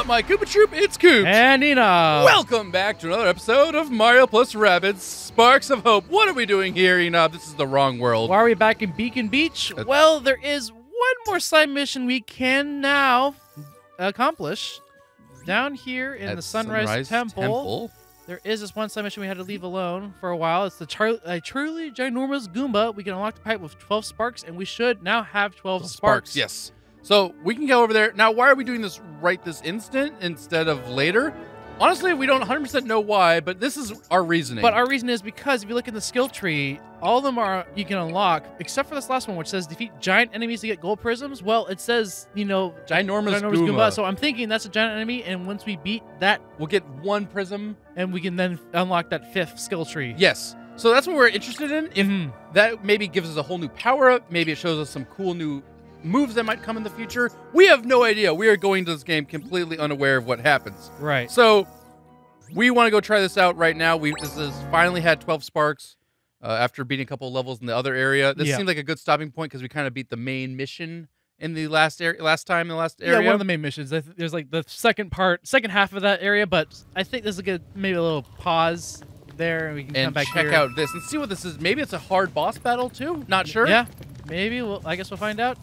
my Koopa Troop, it's Koops. And Enob. Welcome back to another episode of Mario plus Rabbids Sparks of Hope. What are we doing here, Enob? This is the wrong world. Why are we back in Beacon Beach? Well, there is one more side mission we can now accomplish. Down here in the Sunrise Temple, there is this one side mission we had to leave alone for a while. It's the truly ginormous Goomba. We can unlock the pipe with 12 sparks, and we should now have 12 sparks. Yes. So we can go over there. Now, why are we doing this right this instant instead of later? Honestly, we don't 100% know why, but this is our reasoning. But our reason is because if you look at the skill tree, all of them are you can unlock, except for this last one, which says defeat giant enemies to get gold prisms. Well, it says, you know, ginormous Goomba. So I'm thinking that's a giant enemy, and once we beat that, we'll get one prism. And we can then unlock that 5th skill tree. Yes. So that's what we're interested in. If that maybe gives us a whole new power-up, maybe it shows us some cool new moves that might come in the future. We have no idea. We are going to this game completely unaware of what happens. Right. So we want to go try this out right now. This has finally had 12 sparks after beating a couple of levels in the other area. This seems like a good stopping point because we kind of beat the main mission in the last area. Yeah, one of the main missions. There's like the second half of that area, but I think this is a good, maybe a little pause there, and we can come back check here. out this and see what this is. Maybe it's a hard boss battle too. Not sure. Yeah, maybe. I guess we'll find out.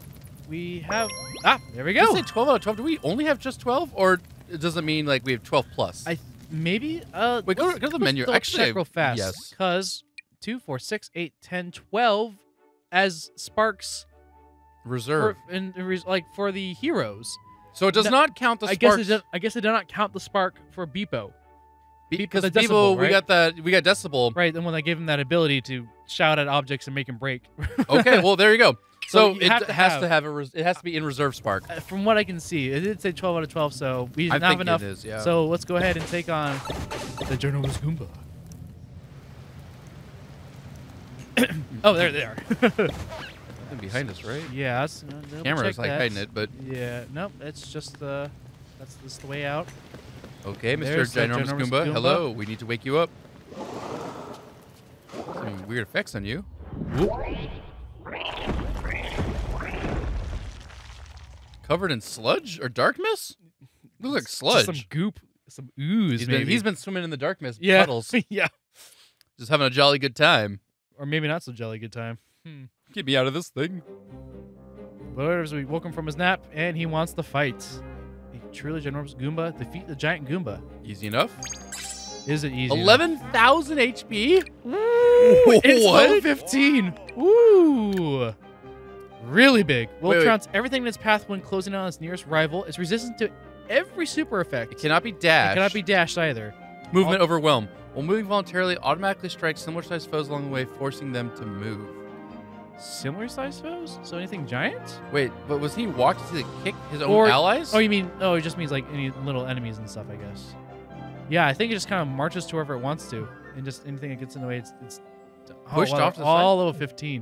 We have there we go. Did you say 12 out of 12? Do we only have just 12, or does it mean like we have 12 plus? Maybe. Wait, go to the menu. Actually, check real fast. Yes. Because 2, 4, 6, 8, 10, 12 as sparks reserve for the heroes. So it does not count the sparks. I guess it did not count the spark for Beepo. Because Decibel, right? we got Decibel. Right, and when I gave him that ability to shout at objects and make them break. Okay, well there you go. So it has to be in reserve spark. From what I can see, it did say 12 out of 12, so we didn't have enough. It is, yeah. So let's go ahead and take on the ginormous Goomba. Oh, there they are. Nothing behind us, right? Yeah. Camera's like hiding it, but yeah, nope. It's just that's the way out. Okay, Mr. Ginormous Goomba. Hello, we need to wake you up. Some weird effects on you. Whoop. Covered in sludge or dark mist? Looks like sludge. Just some goop, some ooze. He's been swimming in the dark mist puddles. Yeah. Just having a jolly good time. Or maybe not so jolly good time. Get me out of this thing. But we woke him from his nap, and he wants to fight. A truly ginormous Goomba. Defeat the giant Goomba. Easy enough. Is it easy? 11,000 HP? Woo! It's level 15. Woo! Really big. Will trounce everything in its path when closing on its nearest rival. It's resistant to every super effect. It cannot be dashed. It cannot be dashed either. Movement overwhelm. While moving voluntarily, automatically strikes similar sized foes along the way, forcing them to move. Similar sized foes? So anything giant? Wait, but was he walked to kick his own allies? Oh, you mean? Oh, it just means like any little enemies and stuff, I guess. Yeah, I think it just kind of marches to whoever it wants to, and just anything that gets in the way, it's pushed off to the all level 15.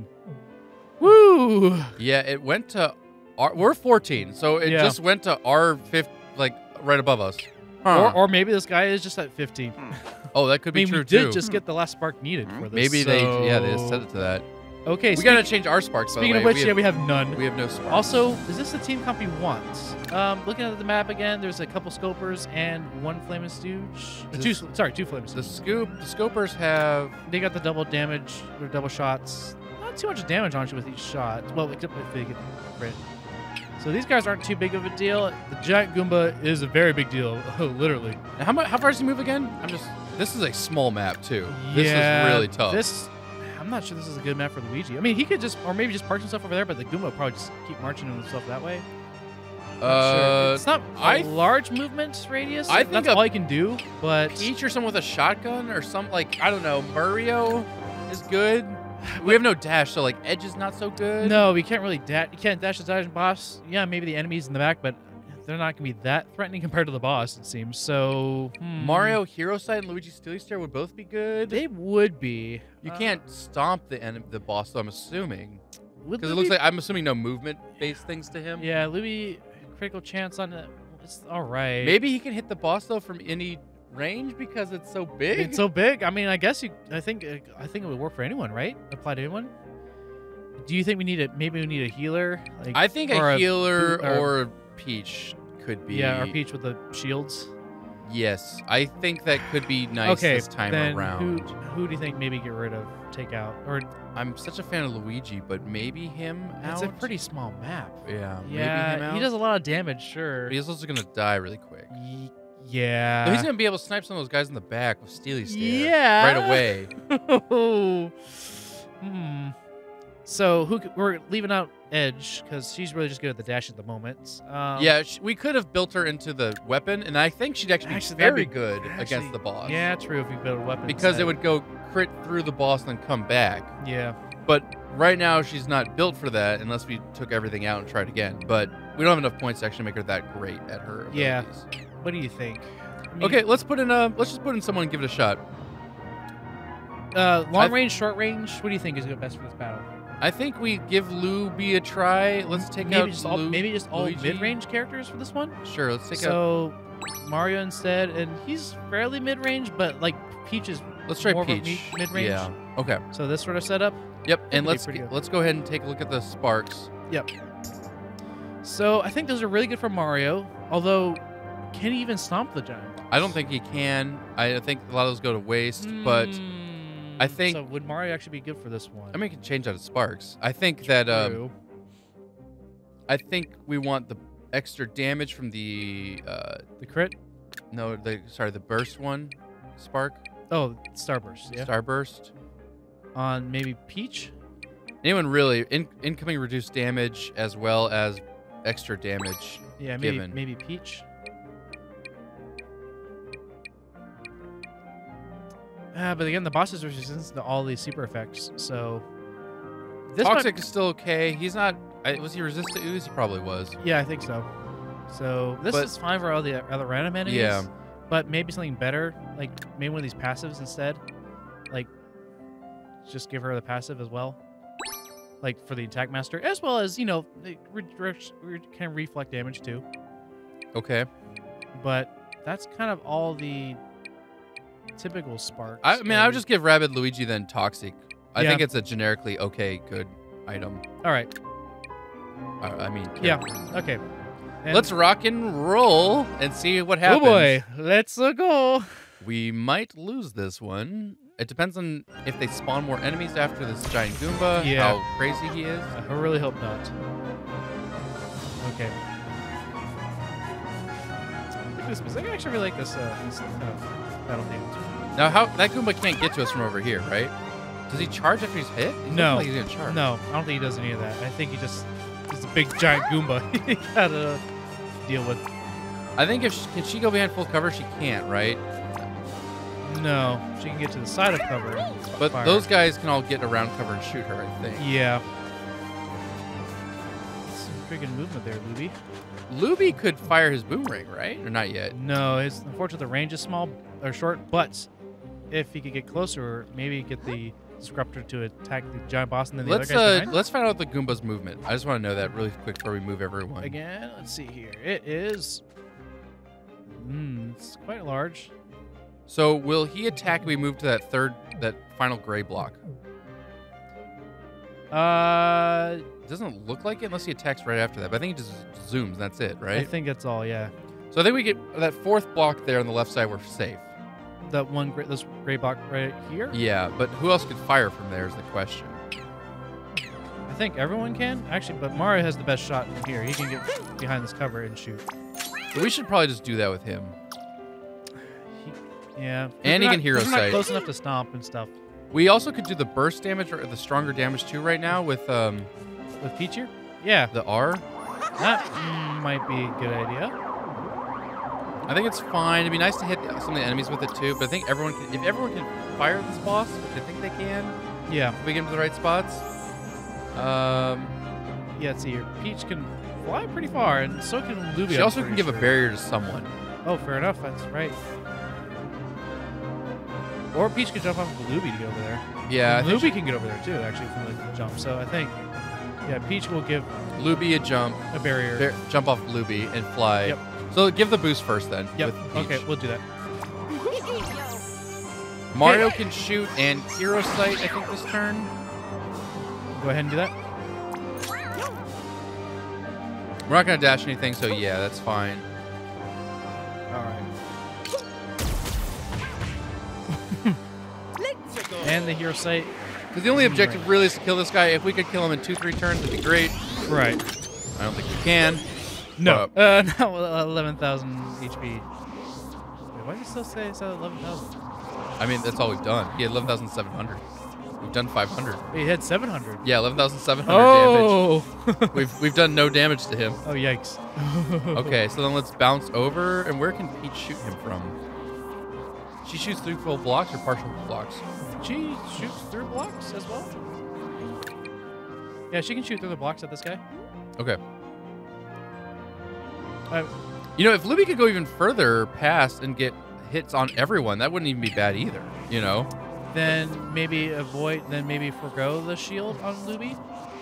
Woo! Yeah, it went to we're 14, so it just went to R5, like right above us. Huh. Or maybe this guy is just at 15. Oh, that could be true we too. did just get the last spark needed for this. Maybe they just set it to that. Okay, we gotta change our sparks. Speaking of which, we have none. We have no sparks. Also, is this the team comp we want? Looking at the map again, there's a couple scopers and one flaming stooge. Two flaming stooges. The scopers have. They got the double damage or double shots. Not too much damage on you with each shot. Well, except if they get crit. So these guys aren't too big of a deal. The giant Goomba is a very big deal, literally. Now, how far does he move again? This is a small map too. This is really tough. I'm not sure this is a good map for Luigi. I mean, he could or maybe just park himself over there, but the Goomba will probably just keep marching himself that way. Sure. It's not a large movement radius. I think that's all he can do. But Peach or someone with a shotgun or some I don't know. Mario is good. We have no dash, so Edge is not so good. No, we can't really dash. You can't dash the giant boss. Yeah, maybe the enemies in the back, but they're not gonna be that threatening compared to the boss, it seems. So Mario Hero Side and Luigi Steely Stair would both be good. They would be. You can't stomp the boss, though, I'm assuming. Because it looks like I'm assuming no movement-based things to him. Yeah, Luigi critical chance on it. It's all right. Maybe he can hit the boss though from any range because it's so big. It's so big. I mean, I guess I think it would work for anyone, right? Apply to anyone. Do you think maybe we need a healer? I think a healer or Peach could be. Yeah, or Peach with the shields. Yes, I think that could be nice this time around. Who do you think maybe get rid of, take out? Or I'm such a fan of Luigi, but maybe him out? It's a pretty small map. Yeah, maybe him out. He does a lot of damage, sure. But he's also going to die really quick. Yeah. But he's going to be able to snipe some of those guys in the back with Steely Stare right away. So we're leaving out Edge because she's really just good at the dash at the moment. Yeah, we could have built her into the weapon, and I think she'd actually be very good against the boss. Yeah, true. If you build a weapon, because it would go crit through the boss and then come back. Yeah. But right now she's not built for that unless we took everything out and tried again. But we don't have enough points to actually make her that great at her abilities. Yeah. What do you think? I mean, okay, let's just put in someone and give it a shot. Long range, short range. What do you think is best for this battle? I think we give Luby a try. Let's take out maybe just all mid-range characters for this one. Sure, let's take out. So Mario instead, and he's fairly mid-range, but like Peach is. Let's try Peach. Mid-range. Yeah. Okay. So this sort of setup. Yep. And let's go ahead and take a look at the sparks. Yep. So I think those are really good for Mario. Although, can he even stomp the giant boss? I don't think he can. I think a lot of those go to waste, but. I think. So would Mario actually be good for this one? I mean, he can change out of sparks. I think that. I think we want the extra damage from the crit. No, the burst one, spark. Oh, Starburst. Yeah. Starburst. On maybe Peach. Anyone really incoming reduced damage as well as extra damage. Yeah, maybe Peach. But again, the boss is resistant to all these super effects, so... Toxic is still okay. He's not... Was he resistant to ooze? He probably was. Yeah, I think so. So this is fine for all the other random enemies. Yeah. But maybe something better, like maybe one of these passives instead. Like, just give her the passive as well. Like, for the attack master, as well as, can reflect damage too. Okay. But that's kind of all the... typical sparks. I mean, I would just give Rabid Luigi then Toxic. I think it's a generically okay, good item. All right. I mean, yeah. Okay. And let's rock and roll and see what happens. Oh boy, let's go. We might lose this one. It depends on if they spawn more enemies after this giant Goomba. Yeah. How crazy he is. I really hope not. Okay. I actually really like this kind of battle theme. Now, that Goomba can't get to us from over here, right? Does he charge after he's hit? No. Like he's gonna charge. No, I don't think he does any of that. I think he's a big giant Goomba he gotta deal with. I think can she go behind full cover? She can't, right? No, she can get to the side of cover. But those guys can all get around cover and shoot her, I think. Yeah. Some freaking movement there, Luby. Luby could fire his boomerang, right? Or not yet? No, unfortunately the range is small or short, but if he could get closer, maybe get the Disruptor to attack the giant boss and then the other guys behind. Let's find out the Goomba's movement. I just want to know that really quick before we move everyone. Again, let's see here. It is... it's quite large. So will he attack if we move to that final gray block? It doesn't look like it unless he attacks right after that. But I think he just zooms and that's it, right? I think that's all, yeah. So I think we get that fourth block there on the left side, we're safe. This gray block right here? Yeah, but who else could fire from there is the question. I think everyone can, actually, but Mario has the best shot from here. He can get behind this cover and shoot. So we should probably just do that with him. Yeah. And he can hero sight. Not close enough to stomp and stuff. We also could do the burst damage or the stronger damage too right now with Peach here? Yeah. The R. That might be a good idea. I think it's fine. It'd be nice to hit some of the enemies with it too, but I think if everyone can fire this boss, which I think they can. Yeah. If we get into the right spots. Yeah, let's see here. Peach can fly pretty far, and so can Luby. She also can give a barrier to someone. Oh, fair enough. That's right. Or Peach could jump off of Luby to get over there. Yeah. Luby can get over there too, actually, from the jump. So I think, yeah, Peach will give Luby a jump. A barrier. Jump off Luby and fly. Yep. So give the boost first then. Yep. With Peach. Okay, we'll do that. Mario can shoot and hero sight, I think, this turn. Go ahead and do that. We're not going to dash anything, so yeah, that's fine. All right. And the hero site. Because the only objective really is to kill this guy. If we could kill him in 2-3 turns, it'd be great. Right. I don't think we can. No. No, 11,000 HP. Wait, why does it still say it's 11,000? I mean, that's all we've done. He had 11,700. We've done 500. He had 700. Yeah, 11,700 damage. We've done no damage to him. Oh, yikes. Okay, so then let's bounce over. And where can Peach shoot him from? She shoots through full blocks or partial blocks? She shoots through blocks as well. Yeah, she can shoot through the blocks at this guy. Okay. You know, if Luby could go even further past and get hits on everyone, that wouldn't even be bad either, you know? Then maybe forgo the shield on Luby.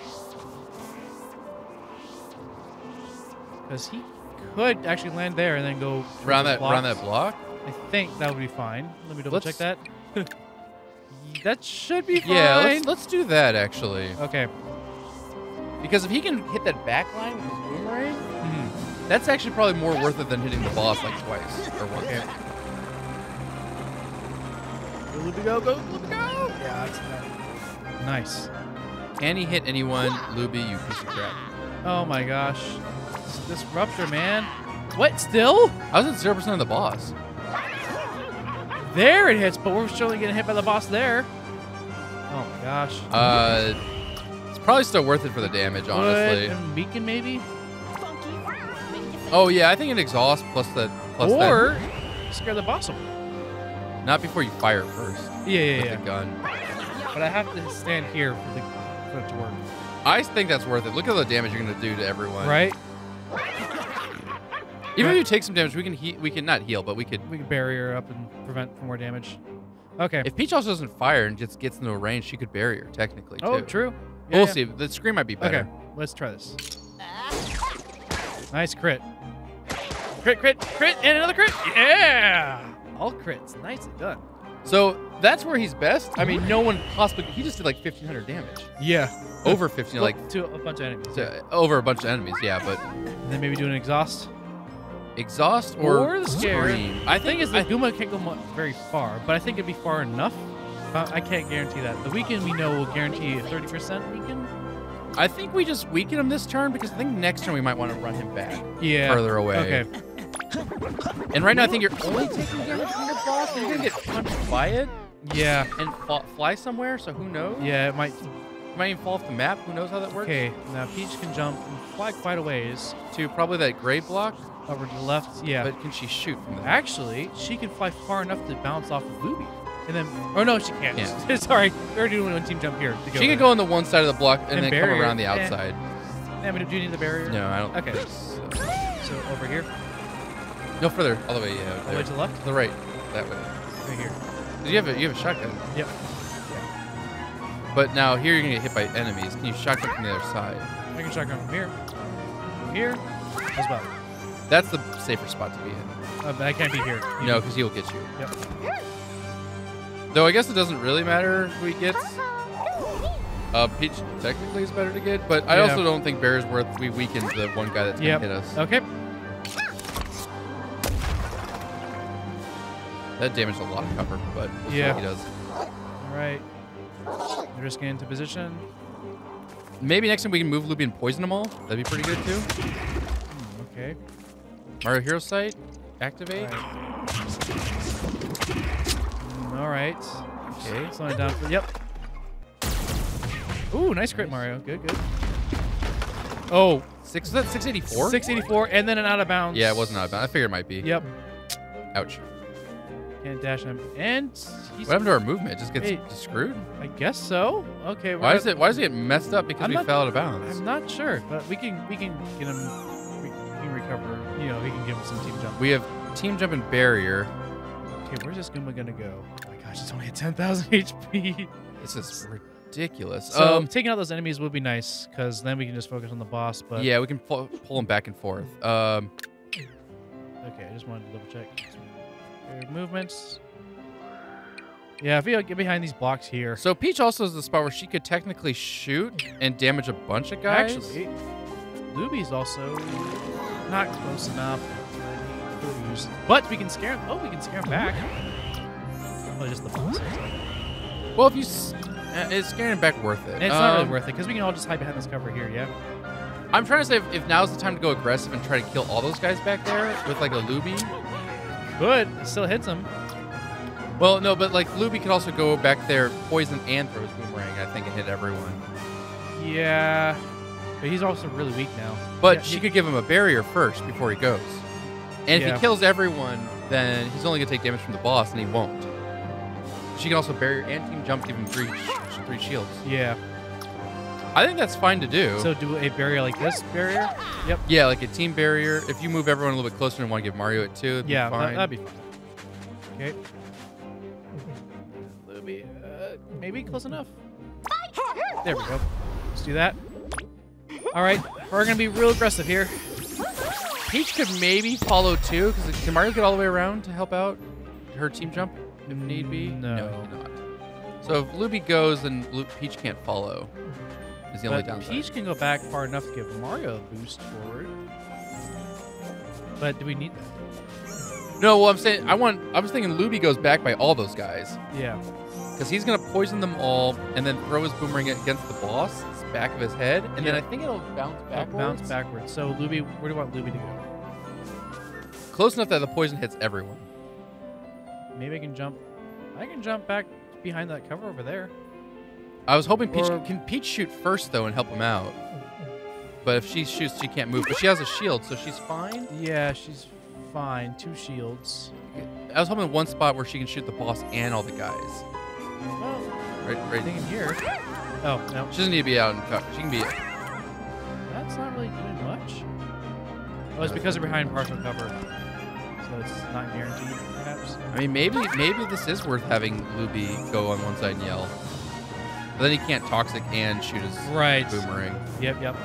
Because he could actually land there and then go around that block. I think that would be fine. Let me double check that. That should be fine. Yeah, let's do that actually. Okay. Because if he can hit that back line with his boomerang, that's actually probably more worth it than hitting the boss like twice or once. Okay. Luby go, Luby go! Yeah, that's nice. Can he hit anyone, Luby, you piece of crap? Oh my gosh. This Rupture, man. What, still? I was at 0% of the boss. There it hits, but we're still getting hit by the boss there. Oh my gosh. It's probably still worth it for the damage, honestly. And Beacon, maybe? Oh, yeah, I think an exhaust plus that. Or scare the boss away. Not before you fire it first. Yeah. With the gun. But I have to stand here for it to work. I think that's worth it. Look at the damage you're going to do to everyone. Right? Even if you take some damage, we can not heal, but we could barrier up and prevent more damage. Okay. If Peach also doesn't fire and just gets into a range, she could barrier technically too. Oh, true. Yeah, we'll see. The screen might be better. Okay, let's try this. Nice crit. Crit, and another crit. Yeah! All crits. Nicely done. So that's where he's best. I mean, no one possibly. He just did like 1,500 damage. Yeah. Over 15, like to a bunch of enemies. Over a bunch of enemies, yeah. But and then maybe do an exhaust. Exhaust or the scare. Scream. I think the Goomba can't go very far, but I think it'd be far enough. I can't guarantee that. The weaken we know will guarantee a 30% weaken. I think we just weaken him this turn because I think next turn we might want to run him back. Yeah. Further away. Okay. And right now I think you're only taking damage from the boss, and you're gonna get punched by it. Yeah. And fly somewhere, so who knows? Yeah, it might. It might even fall off the map. Who knows how that works? Okay. Now Peach can jump and fly quite a ways to probably that gray block. Over to the left, yeah. But can she shoot from there? Actually, she can fly far enough to bounce off of Luby. And then, oh no, she can't. Yeah. Sorry, we're already doing one team jump here. She can go on the one side of the block and then come around the outside. Yeah, but do you need the barrier? No, I don't. Okay. So over here? No, further. All the way, yeah. All the way to the left? To the right. That way. Right here. You have a shotgun. Yep. But now here you're gonna get hit by enemies. Can you shotgun from the other side? I can shotgun from here. From here as well. That's the safer spot to be in. But I can't be here. No, because he'll get you. Yep. Though I guess it doesn't really matter who he gets. Peach technically is better to get, but I also don't think Bear's worth. We weakened the one guy that's gonna hit us. Okay. That damaged a lot of cover, but he does. All right. They're just getting into position. Maybe next time we can move Luby and poison them all. That'd be pretty good too. Okay. Mario Hero Sight, activate. All right. Okay, slowing it down. Yep. Ooh, nice crit, Mario. Good. Oh, was that 684? 684, and then an out of bounds. Yeah, it wasn't out of bounds. I figured it might be. Yep. Ouch. Can't dash him. And what happened to our movement? It just gets screwed? I guess so. Okay. Why does it get messed up because we fell out of bounds? I'm not sure, but we can get him. We can recover. You know, we can give him some team jump. We have team jump and barrier. Okay, where's this Goomba gonna go? Oh my gosh, it's only at 10,000 HP. This is ridiculous. So taking out those enemies would be nice because then we can just focus on the boss. But yeah, we can pull them back and forth. Okay, I just wanted to double check. Movements. Yeah, if you get behind these blocks here. So Peach also is the spot where she could technically shoot and damage a bunch of guys. Actually, Luby's also not close enough. confused. But we can scare him. Oh, we can scare him back. Oh, just the boss. Well, if you... Is scaring him back worth it? It's not really worth it, because we can all just hide behind this cover here, yeah? I'm trying to say if now's the time to go aggressive and try to kill all those guys back there with, like, a Luby. Good. It still hits him. Well, no, but, like, Luby could also go back there, poison, and throw his boomerang, I think, and hit everyone. Yeah. But he's also really weak now. But yeah, she could give him a barrier first before he goes. And if he kills everyone, then he's only going to take damage from the boss, and he won't. She can also barrier and team jump, give him three shields. Yeah. I think that's fine to do. So do a barrier like this barrier? Yep. Yeah, like a team barrier. If you move everyone a little bit closer and want to give Mario it too, it'd be fine. That'd be fine. Okay. Maybe close enough. There we go. Let's do that. All right, we're gonna be real aggressive here. Peach could maybe follow too, because can Mario get all the way around to help out her team jump if need be? No, he cannot. So if Luby goes, then Peach can't follow. Is the only downside. Peach can go back far enough to give Mario a boost forward. But do we need that? No, well, I'm saying I was thinking Luby goes back by all those guys. Yeah. Because he's gonna poison them all and then throw his boomerang against the boss, back of his head, and then I think it'll bounce backwards. So Luby, where do you want Luby to go? Close enough that the poison hits everyone. Maybe I can jump. I can jump back behind that cover over there. I was hoping Peach can Peach shoot first though and help him out. But if she shoots, she can't move. But she has a shield, so she's fine. Yeah, she's fine. 2 shields. I was hoping one spot where she can shoot the boss and all the guys. Well, right in here. Oh no, she doesn't need to be out in cover. She can be. That's not really doing much. Oh, it's because they're behind partial cover, so it's not guaranteed, perhaps. I mean, maybe this is worth having Luby go on one side and yell. But then he can't toxic and shoot his boomerang. Yep.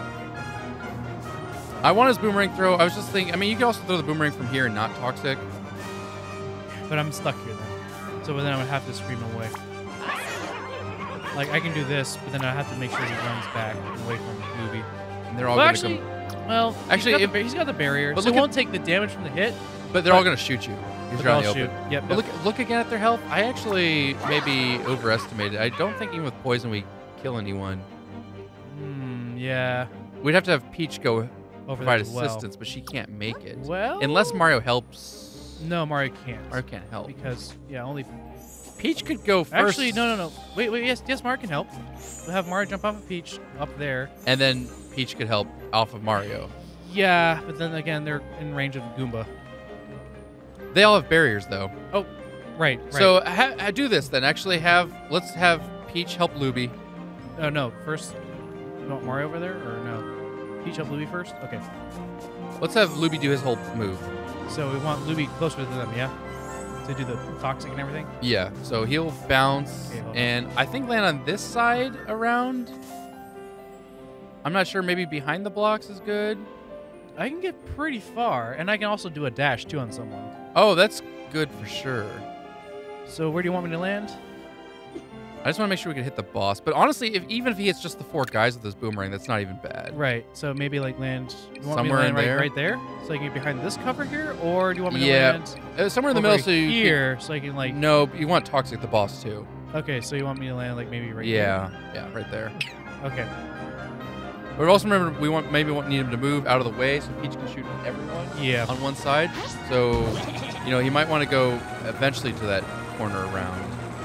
I want his boomerang throw. I was just thinking. I mean, you could also throw the boomerang from here and not toxic. But I'm stuck here then, so then I would have to scream away. Like, I can do this, but then I have to make sure he runs back away from Luby. And they're all going to come... Well, he's got the barrier, but so he won't take the damage from the hit. But they're all going to shoot you. They're all shoot. Yep. But look again at their health. I actually maybe overestimated. I don't think even with poison we kill anyone. Yeah. We'd have to have Peach go provide assistance, assistance, but she can't make it. Well... Unless Mario helps. No, Mario can't. Mario can't help. Because, only... Peach could go first. Actually, no. Wait, yes, Mario can help. We'll have Mario jump off of Peach up there. And then Peach could help off of Mario. Yeah, but then again, they're in range of Goomba. They all have barriers, though. Oh, right. So do this then. Actually, let's have Peach help Luby. Oh, no. First, you want Mario over there? Or no? Peach help Luby first? Okay. Let's have Luby do his whole move. So we want Luby closer to them, yeah? To do the toxic and everything? Yeah, so he'll bounce, and I think land on this side around. I'm not sure, maybe behind the blocks is good. I can get pretty far, and I can also do a dash, too, on someone. Oh, that's good for sure. So where do you want me to land? I just want to make sure we can hit the boss. But honestly, even if he hits just the 4 guys with his boomerang, that's not even bad. Right. So maybe like land somewhere in there, right there, so I can get behind this cover here, or do you want me to land somewhere in the middle, so you here, so I can like. No, you want toxic the boss too. Okay, so you want me to land like maybe right here? Yeah, right there. Okay. But also remember, we need him to move out of the way so Peach can shoot everyone. Yeah. On one side, so he might want to go eventually to that corner around.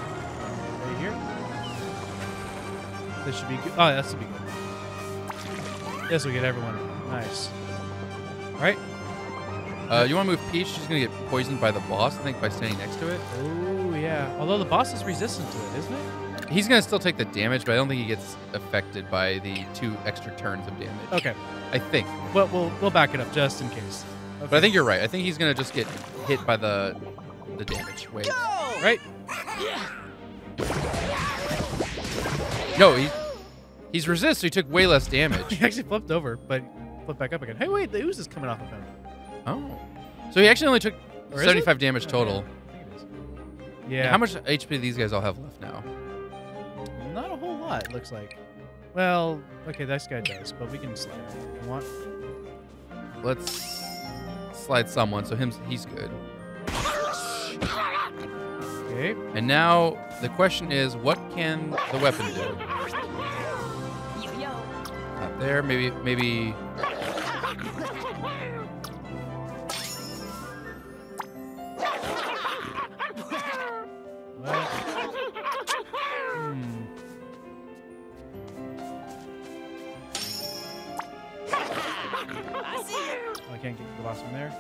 This should be good. Oh, that should be good. This will get everyone. Nice. All right. You want to move Peach? She's going to get poisoned by the boss, I think, by standing next to it. Oh, yeah. Although the boss is resistant to it, isn't it? He's going to still take the damage, but I don't think he gets affected by the 2 extra turns of damage. Okay. I think. Well, we'll back it up just in case. Okay. But I think you're right. I think he's going to just get hit by the damage wave. Right? No, he's resist, so he took way less damage. He actually flipped over, but flipped back up again. Hey, wait, the ooze is coming off of him. Oh. So he actually only took 75 damage total. I think it is. Yeah. How much HP do these guys all have left now? Not a whole lot, it looks like. Well, okay, this guy does, but we can slide if you want. Let's slide someone, so he's good. Okay. And now the question is, what can the weapon do? Not there. Maybe. I can't get the boss from there.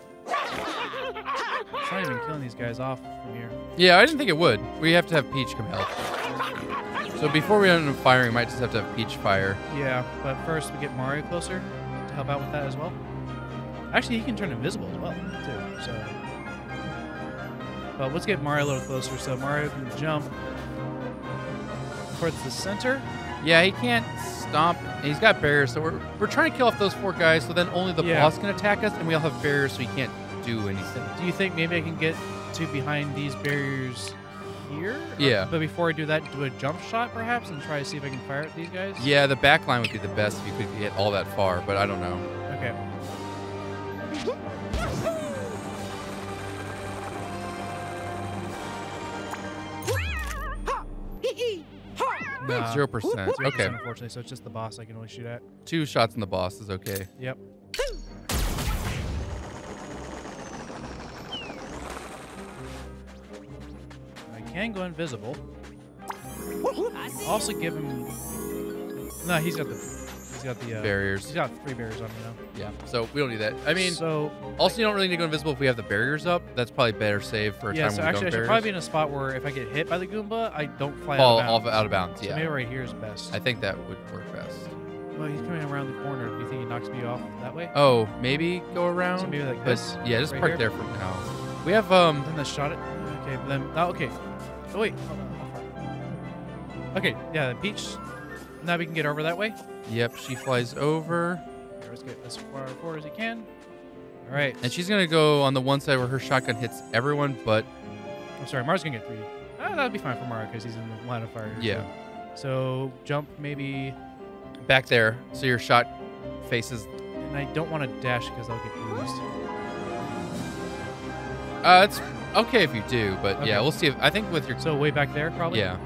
It's not even killing these guys off from here. Yeah, I didn't think it would. We have to have Peach come help. So before we end up firing, we might just have to have Peach fire. Yeah, but first we get Mario closer to help out with that as well. Actually, he can turn invisible as well, too. So, but let's get Mario a little closer so Mario can jump towards the center. Yeah, he can't stomp. He's got barriers, so we're trying to kill off those 4 guys, so then only the boss can attack us, and we all have barriers, so he can't do anything. Do you think maybe I can get to behind these barriers here? Yeah. But before I do that, do a jump shot perhaps and try to see if I can fire at these guys? Yeah, the back line would be the best if you could get all that far, but I don't know. Okay. No. 0%. Okay. Unfortunately, so it's just the boss I can only shoot at. 2 shots in the boss is okay. Yep. I can go invisible. Also give him. No, he's got the barriers. He's got 3 barriers on him now. Yeah, so we don't need that. I mean, so also you don't really need to go invisible if we have the barriers up. That's probably better save for a time so when we actually don't I should barriers. probably be in a spot where if I get hit by the Goomba, I don't fly fall out of bounds. So Yeah, maybe right here is best. I think that would work best. Well, he's coming around the corner. Do you think he knocks me off that way? Oh, maybe go around. So maybe like but this. yeah, just right park here? there for now. We have Then the shot it. Okay, but then okay. Oh wait, hold on. Okay, yeah, the Peach. Now we can get over that way. Yep, she flies over. Here, let's get as far forward as you can. All right. And she's gonna go on the one side where her shotgun hits everyone, but I'm sorry, Mario's gonna get 3. That'll be fine for Mario because he's in the line of fire. yeah, So jump maybe. back there, so your shot faces. And I don't want to dash because I'll get bruised. It's okay if you do, but Okay. yeah, we'll see. I think with your So way back there, probably. yeah.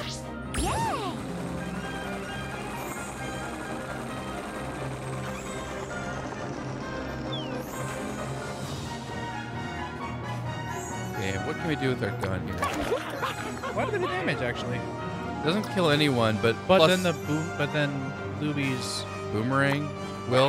Okay, what can we do with our gun here? Quite a bit of damage actually. Doesn't kill anyone, but But plus then Luby's. boomerang will.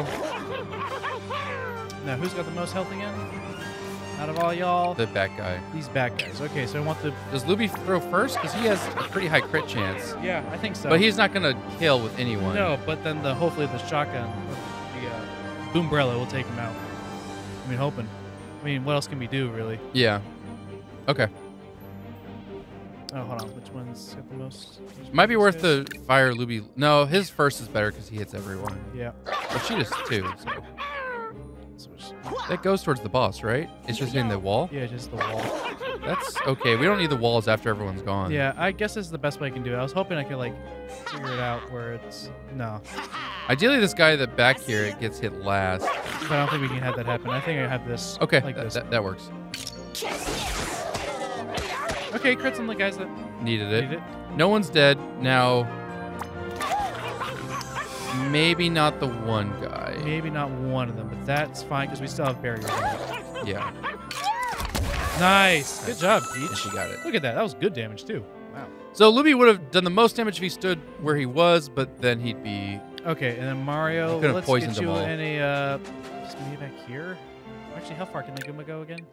Now who's got the most health again? Out of all y'all, The back guy. these bad guys. Okay, so I want the. Does Luby throw first? Because he has a pretty high crit chance. Yeah, I think so. But he's not gonna kill with anyone. No, but then hopefully the shotgun, the Boombrella will take him out. I mean, hoping. I mean, what else can we do really? Yeah. Okay. Oh, hold on. Which one's got the most? Might be worth the fire Luby. No, his first is better because he hits everyone. Yeah. But she does too. So. Switch. That goes towards the boss, right? It's just in the wall. Yeah, just the wall. That's okay. We don't need the walls after everyone's gone. Yeah, I guess this is the best way I can do it. I was hoping I could like figure it out where it's no, Ideally, this guy that back here it gets hit last. but I don't think we can have that happen. I think I have this. Okay, like this. that works. Okay, crits on the guys that Needed it. need it. No one's dead now. Maybe not the one guy. Maybe not one of them, but that's fine because we still have barriers. On. Yeah. Nice. Good job, And Peach. she got it. Look at that. That was good damage too. Wow. So Luby would have done the most damage if he stood where he was, but then he'd be. Okay, and then Mario, You could have let's poisoned get you them all. in a just maybe back here. Actually, how far can the Goomba go again?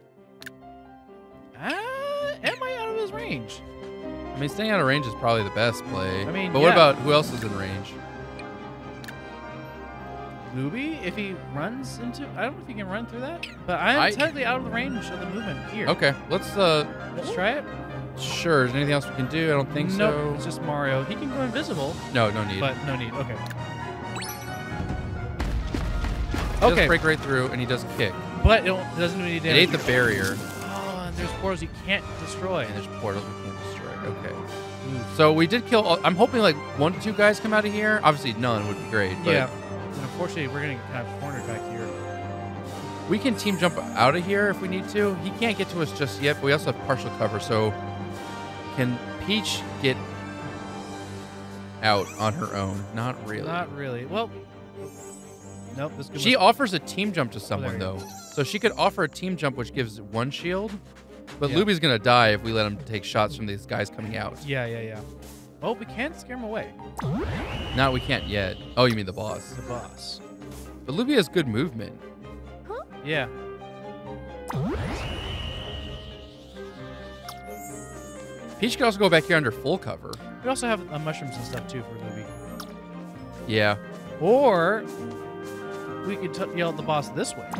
Am I out of his range? I mean, staying out of range is probably the best play. I mean, but what yeah. about who else is in range? Luby, if he runs into, I don't know if he can run through that, but I am technically out of the range of the movement here. Okay, let's try it. Sure. Is there anything else we can do? I don't think Nope, so. it's just Mario. He can go invisible, No need. but no need. Okay. He does break right through, and he does kick. But it doesn't do any It damage. ate the barrier, Oh, and there's portals you can't destroy. and there's portals we can't destroy. Okay. So we did kill. I'm hoping like 1 to 2 guys come out of here. Obviously, none would be great. But Yeah. And unfortunately, we're getting kind of cornered back here. We can team jump out of here if we need to. He can't get to us just yet, but we also have partial cover. So can Peach get out on her own? Not really. Not really. Well, nope. She offers a team jump to someone, though. So she could offer a team jump, which gives 1 shield. But Luby's going to die if we let him take shots from these guys coming out. Yeah. Well, we can scare him away. No, we can't yet. Oh, you mean the boss? The boss. But Luby has good movement. Yeah. Peach could also go back here under full cover. We also have mushrooms and stuff, too, for Luby. Yeah. Or we could yell at the boss this way.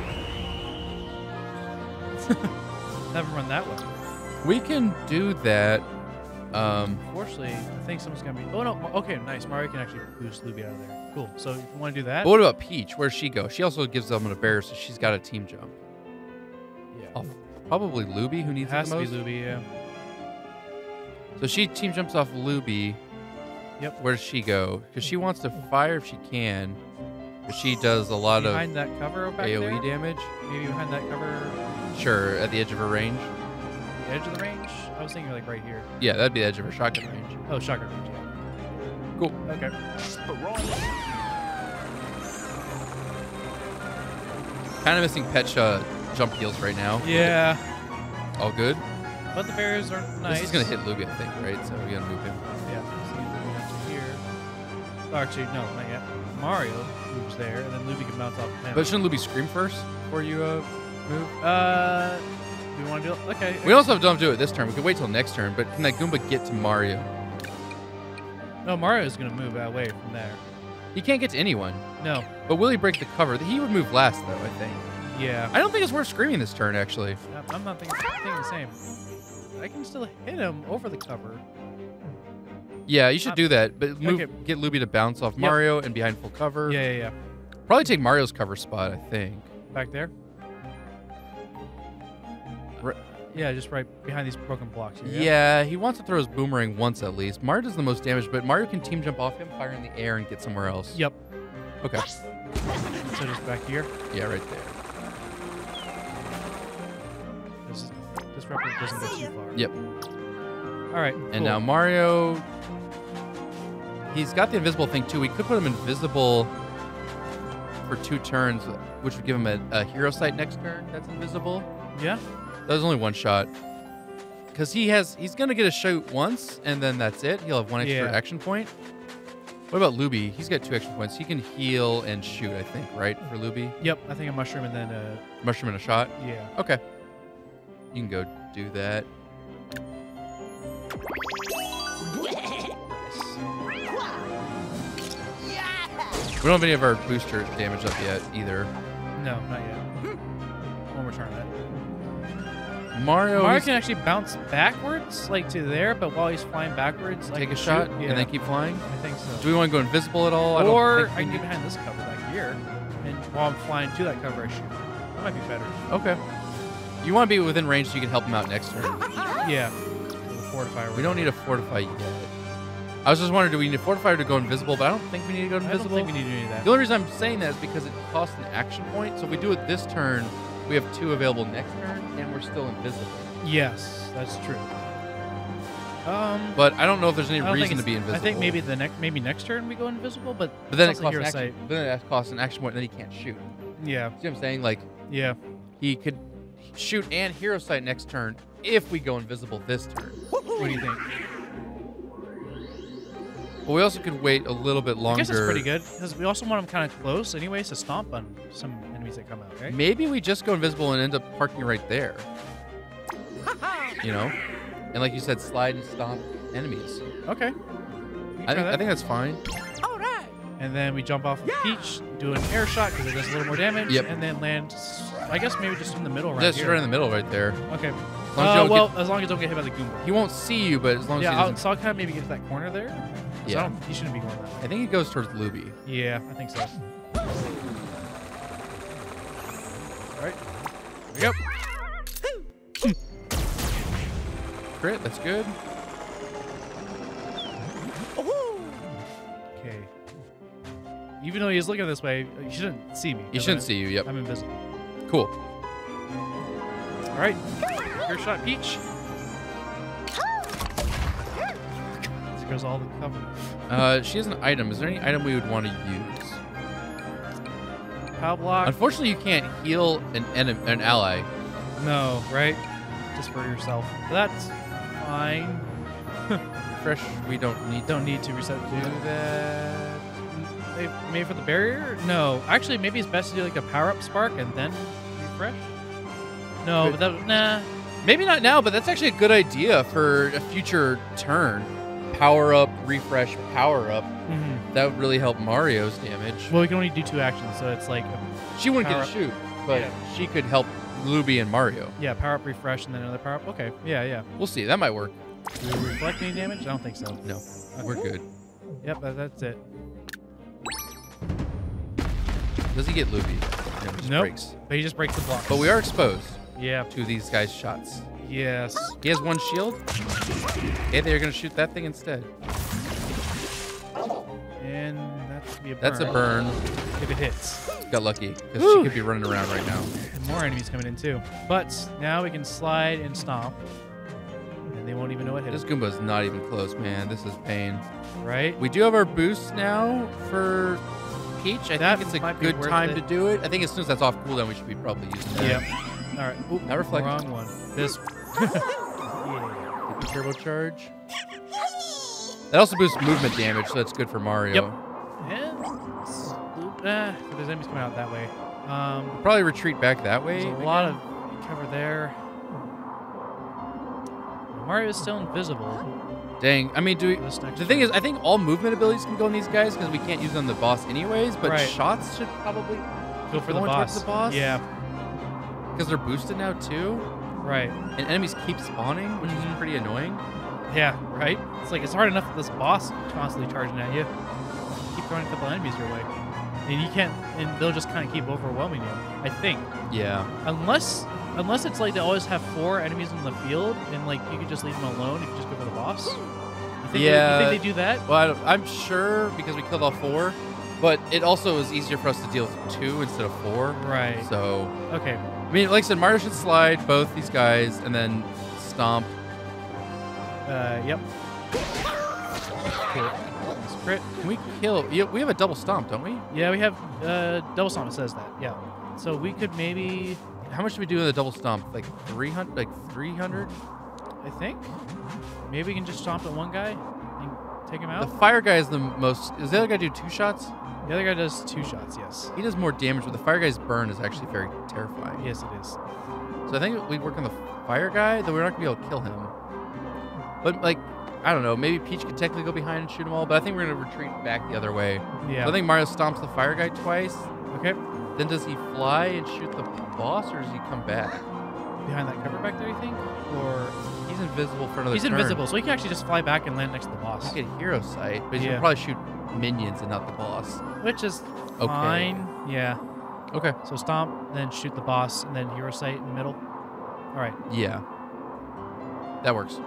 Have him run that way. We can do that. Unfortunately, I think someone's going to be... Oh, no. Okay, nice. Mario can actually boost Luby out of there. Cool. So if you want to do that... But what about Peach? Where'd she go? She also gives them a bear, so she's got a team jump. Yeah. Oh, probably Luby, who needs it the most. Has to be Luby, yeah. So she team jumps off Luby. Yep. Where does she go? Because she wants to fire if she can. But she does a lot behind that cover back AoE there? damage. Maybe behind that cover. Sure, at the edge of her range. The edge of the range? I was thinking like right here. Yeah, that'd be the edge of her shotgun range. Oh, shotgun range, yeah. Cool. Okay. Kind of missing Pecha jump heals right now. Yeah. All good. But the bears are nice. This is gonna hit Luby, I think, right? So we gotta move him. Yeah. So Luby up to here. Oh, actually, no, not yet. Mario moves there, and then Luby can bounce off of him. But shouldn't Luby scream first before you move? Do we want to do it? Okay. We also don't do it this turn. We can wait till next turn. But can that Goomba get to Mario? No, Mario's gonna move away from there. He can't get to anyone. No. But will he break the cover? He would move last, though, I think. Yeah. I don't think it's worth screaming this turn, actually. I'm not thinking the same. I can still hit him over the cover. Yeah, you should do that. But get Luby to bounce off Mario and behind full cover. Yeah. Probably take Mario's cover spot, I think. Back there? Yeah, just right behind these broken blocks here. Yeah, he wants to throw his boomerang once at least. Mario does the most damage, but Mario can team jump off him, fire in the air, and get somewhere else. Yep. Okay. So just back here? Yeah, right there. This reference doesn't go too far. Yep. All right. And now Mario, he's got the invisible thing too. We could put him invisible for 2 turns, which would give him a hero sight next turn that's invisible. Yeah. That was only 1 shot. Because he's going to get a shoot once, and then that's it. He'll have 1 extra action point. What about Luby? He's got 2 extra points. He can heal and shoot, I think, right, for Luby? Yep, I think a mushroom and then a... Mushroom and a shot? Yeah. Okay. You can go do that. We don't have any of our booster damage up yet, either. No, not yet. One more turn of that. Mario can actually bounce backwards, like to there, but while he's flying backwards, take a shot and then keep flying? I think so. Do we want to go invisible at all? Or I can get behind this cover back here, and while I'm flying to that cover, I shoot. That might be better. Okay. You want to be within range so you can help him out next turn. Yeah. Fortify. We don't need a fortify yet. I was just wondering, do we need a fortifier to go invisible? But I don't think we need to go invisible. I don't think we need to do that. The only reason I'm saying that is because it costs an action point. So if we do it this turn, we have 2 available next turn, and we're still invisible. Yes, that's true. But I don't know if there's any reason to be invisible. I think maybe next turn we go invisible, but then it costs an action point, and then he can't shoot. Yeah. See what I'm saying? Like, yeah, he could shoot and hero sight next turn if we go invisible this turn. What do you think? Well, we also could wait a little bit longer. I guess it's pretty good because we also want them kind of close, anyways, to stomp on some enemies that come out. Right? Maybe we just go invisible and end up parking right there. You know, and like you said, slide and stomp enemies. Okay. I think that's fine. All right. And then we jump off of Peach, do an air shot because it does a little more damage. Yep. And then land. I guess maybe just in the middle right here. Just right in the middle right there. Okay. As long as you don't get hit by the Goomba. He won't see you, but as long as he doesn't... so I'll kind of maybe get to that corner there. Yeah. He shouldn't be going that way. I think he goes towards Luby. Yeah, I think so. All right. Here we go. Crit, that's good. Okay. Even though he's looking this way, he shouldn't see me. He shouldn't see you, yep. I'm invisible. Cool. All right. Your shot, Peach. There goes all the cover. She has an item. Is there any item we would want to use? Power block. Unfortunately, you can't heal an ally. No, right? Just for yourself. But that's fine. Fresh, we don't need to reset to do that. Maybe for the barrier? No. Actually, maybe it's best to do like a power-up spark and then refresh. No, but that nah. Maybe not now, but that's actually a good idea for a future turn. Power up, refresh, power up. Mm-hmm. That would really help Mario's damage. Well, we can only do 2 actions, so it's like she wouldn't get a shoot, but she could help Luby and Mario. Yeah, power up, refresh, and then another power up. Okay, yeah. We'll see. That might work. Do we reflect any damage? I don't think so. No, we're good. Yep, that's it. Does he get Luby? No, he just breaks. But he just breaks the block. But we are exposed. Yeah. To these guys' shots. Yes. He has 1 shield. Okay, they're gonna shoot that thing instead. And that's be a burn. That's a burn. If it hits. Got lucky because she could be running around right now. And more enemies coming in too. But now we can slide and stomp. And they won't even know what hit us. This Goomba's not even close, man. This is pain. Right? We do have our boost now for Peach. I think it's a good time to do it. I think as soon as that's off cooldown, we should be probably using that. Yep. All right. Oop, that reflects. Wrong one. This. Yeah. Turbocharge. That also boosts movement damage, so that's good for Mario. Yep. Yeah. There's enemies coming out that way. We'll probably retreat back that way. There's a lot of cover there. Mario is still invisible. Dang. I mean, the thing is, I think all movement abilities can go on these guys because we can't use them on the boss anyways, but shots should probably go for the boss. Yeah. Because they're boosted now too. Right. And enemies keep spawning, which is pretty annoying. Yeah, right? It's like, it's hard enough with this boss constantly charging at you. Keep throwing a couple enemies your way. And you can't, and they'll just kind of keep overwhelming you, I think. Yeah. Unless it's like they always have 4 enemies in the field, and like you can just leave them alone if you just go for the boss. You think they do that? Well, I'm sure because we killed all 4, but it also is easier for us to deal with 2 instead of 4. Right. So. Okay. I mean, like I said, Mario should slide both these guys and then stomp. Yep. Cool. Crit. Can we kill? Yeah, we have a double stomp, don't we? Yeah, we have double stomp. It says that. Yeah. So we could maybe. How much do we do in the double stomp? Like 300? Like 300? I think. Maybe we can just stomp at one guy and take him out. The fire guy is the most. Does the other guy do 2 shots? The other guy does 2 shots. Yes. He does more damage, but the fire guy's burn is actually very terrifying. Yes, it is. So I think we work on the fire guy, though we're not gonna be able to kill him. But like, I don't know. Maybe Peach could technically go behind and shoot them all, but I think we're gonna retreat back the other way. Yeah. So I think Mario stomps the fire guy twice. Okay. Then does he fly and shoot the boss, or does he come back? Behind that cover back there, you think? Or he's invisible for another He's turn. invisible, so he can actually just fly back and land next to the boss. He can hero sight, but he can probably shoot minions and not the boss. Which is fine. Yeah. Okay. So stomp, then shoot the boss, and then hero sight in the middle. All right. Yeah. That works.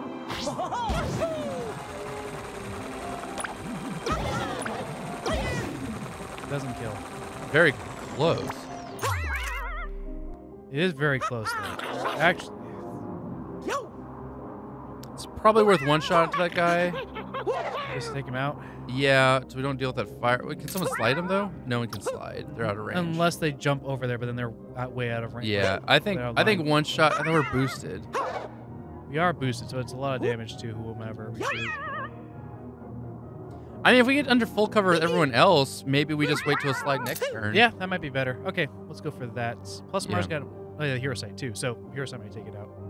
Doesn't kill. Very close. It is very close, though. Actually, it's probably worth 1 shot to that guy. Just take him out. Yeah, so we don't deal with that fire. Wait, can someone slide him though? No one can slide. They're out of range. Unless they jump over there, but then they're way out of range. Yeah, I think 1 shot. I think we're boosted. We are boosted, so it's a lot of damage to whomever we shoot. I mean, if we get under full cover with everyone else, maybe we just wait till a slide next turn. Yeah, that might be better. Okay, let's go for that. Plus, Mars got hero sight too, so hero sight might take it out.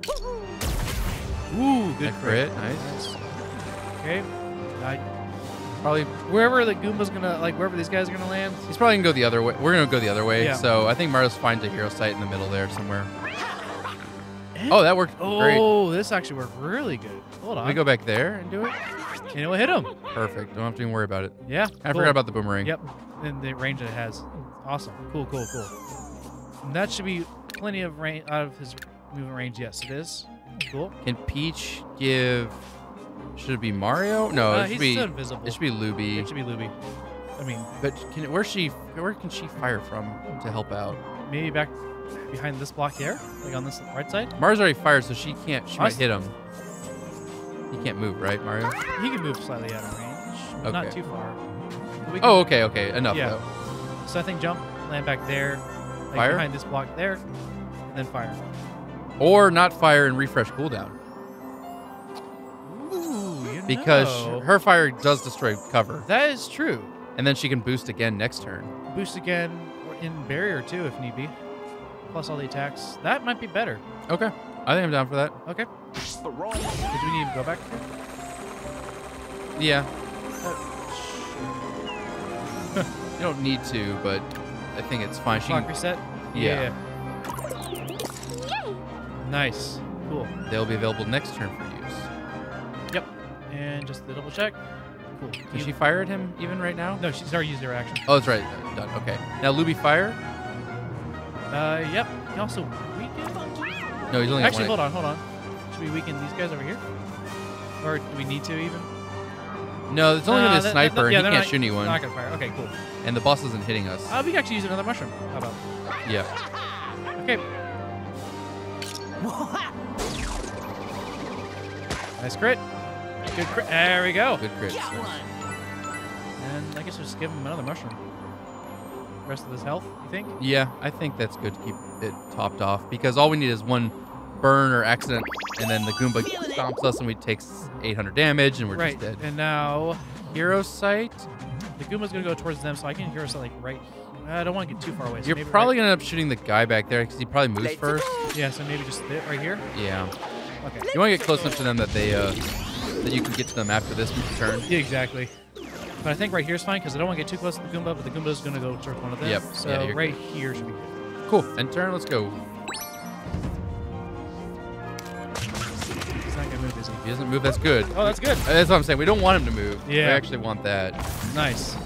Ooh, good crit. Nice. Okay. Probably wherever the Goomba's gonna, like wherever these guys are gonna land. He's probably gonna go the other way. We're gonna go the other way. Yeah. So I think Mario's fine to hero sight in the middle there somewhere. Oh, that worked great. Oh, this actually worked really good. Hold on. Can we go back there and do it? And it will hit him. Perfect. Don't have to even worry about it. Yeah. I forgot about the boomerang. Yep. And the range that it has. Awesome. Cool, cool, cool. And that should be plenty of range out of his movement range. Yes, it is. Cool. Can Peach give... Should it be Mario? No, it should he's be still invisible. It should be Luby. It should be Luby. I mean, but where can she fire from to help out? Maybe back behind this block here, like on this right side. Mario's already fired, so she can't. She might hit him. He can't move, right, Mario? He can move slightly out of range, but not too far. Oh, okay. Enough, though. So I think jump, land back there, like fire? behind this block there, and then fire. Or not fire and refresh cooldown. Ooh, because her fire does destroy cover. That is true. And then she can boost again next turn. Boost again or in barrier too if need be. Plus all the attacks. That might be better. Okay. I think I'm down for that. Okay. Do we need to go back? Yeah. You don't need to, but I think it's fine. Clock reset? Yeah. Nice. Cool. They'll be available next turn for use. Yep. And just the double check. Cool. Can she fire at him even right now? No, she's already used her action. Oh, that's right. Done. Okay. Now Luby fire? Yep. He also weakened? No, he's only actually, hold on. Should we weaken these guys over here? Or do we need to even? No, it's only going to be a sniper, and he can't shoot anyone. Not going to fire. Okay, cool. And the boss isn't hitting us. We can actually use another mushroom. How about? Yeah. Okay. Nice crit. Good crit. There we go. Good crit. And I guess we'll just give him another mushroom. Rest of his health, you think? Yeah, I think that's good to keep it topped off, because all we need is one burn or accident, and then the Goomba stomps us and we take 800 damage and we're just dead. And now Hero Sight. The Goomba's gonna go towards them, so I can Hero Sight like right. I don't want to get too far away. So you're probably gonna end up shooting the guy back there because he probably moves first. Yeah, so maybe just right here. Yeah. Okay. You want to get close enough to them that they that you can get to them after this turn. Yeah, exactly. But I think right here is fine because I don't want to get too close to the Goomba, but the Goomba is gonna go towards one of them. Yep. So yeah, right here should be good. Cool. End turn. Let's go. He's not gonna move, is he? He doesn't move. That's good. Oh, that's good. That's what I'm saying. We don't want him to move. Yeah. We actually want that. Nice.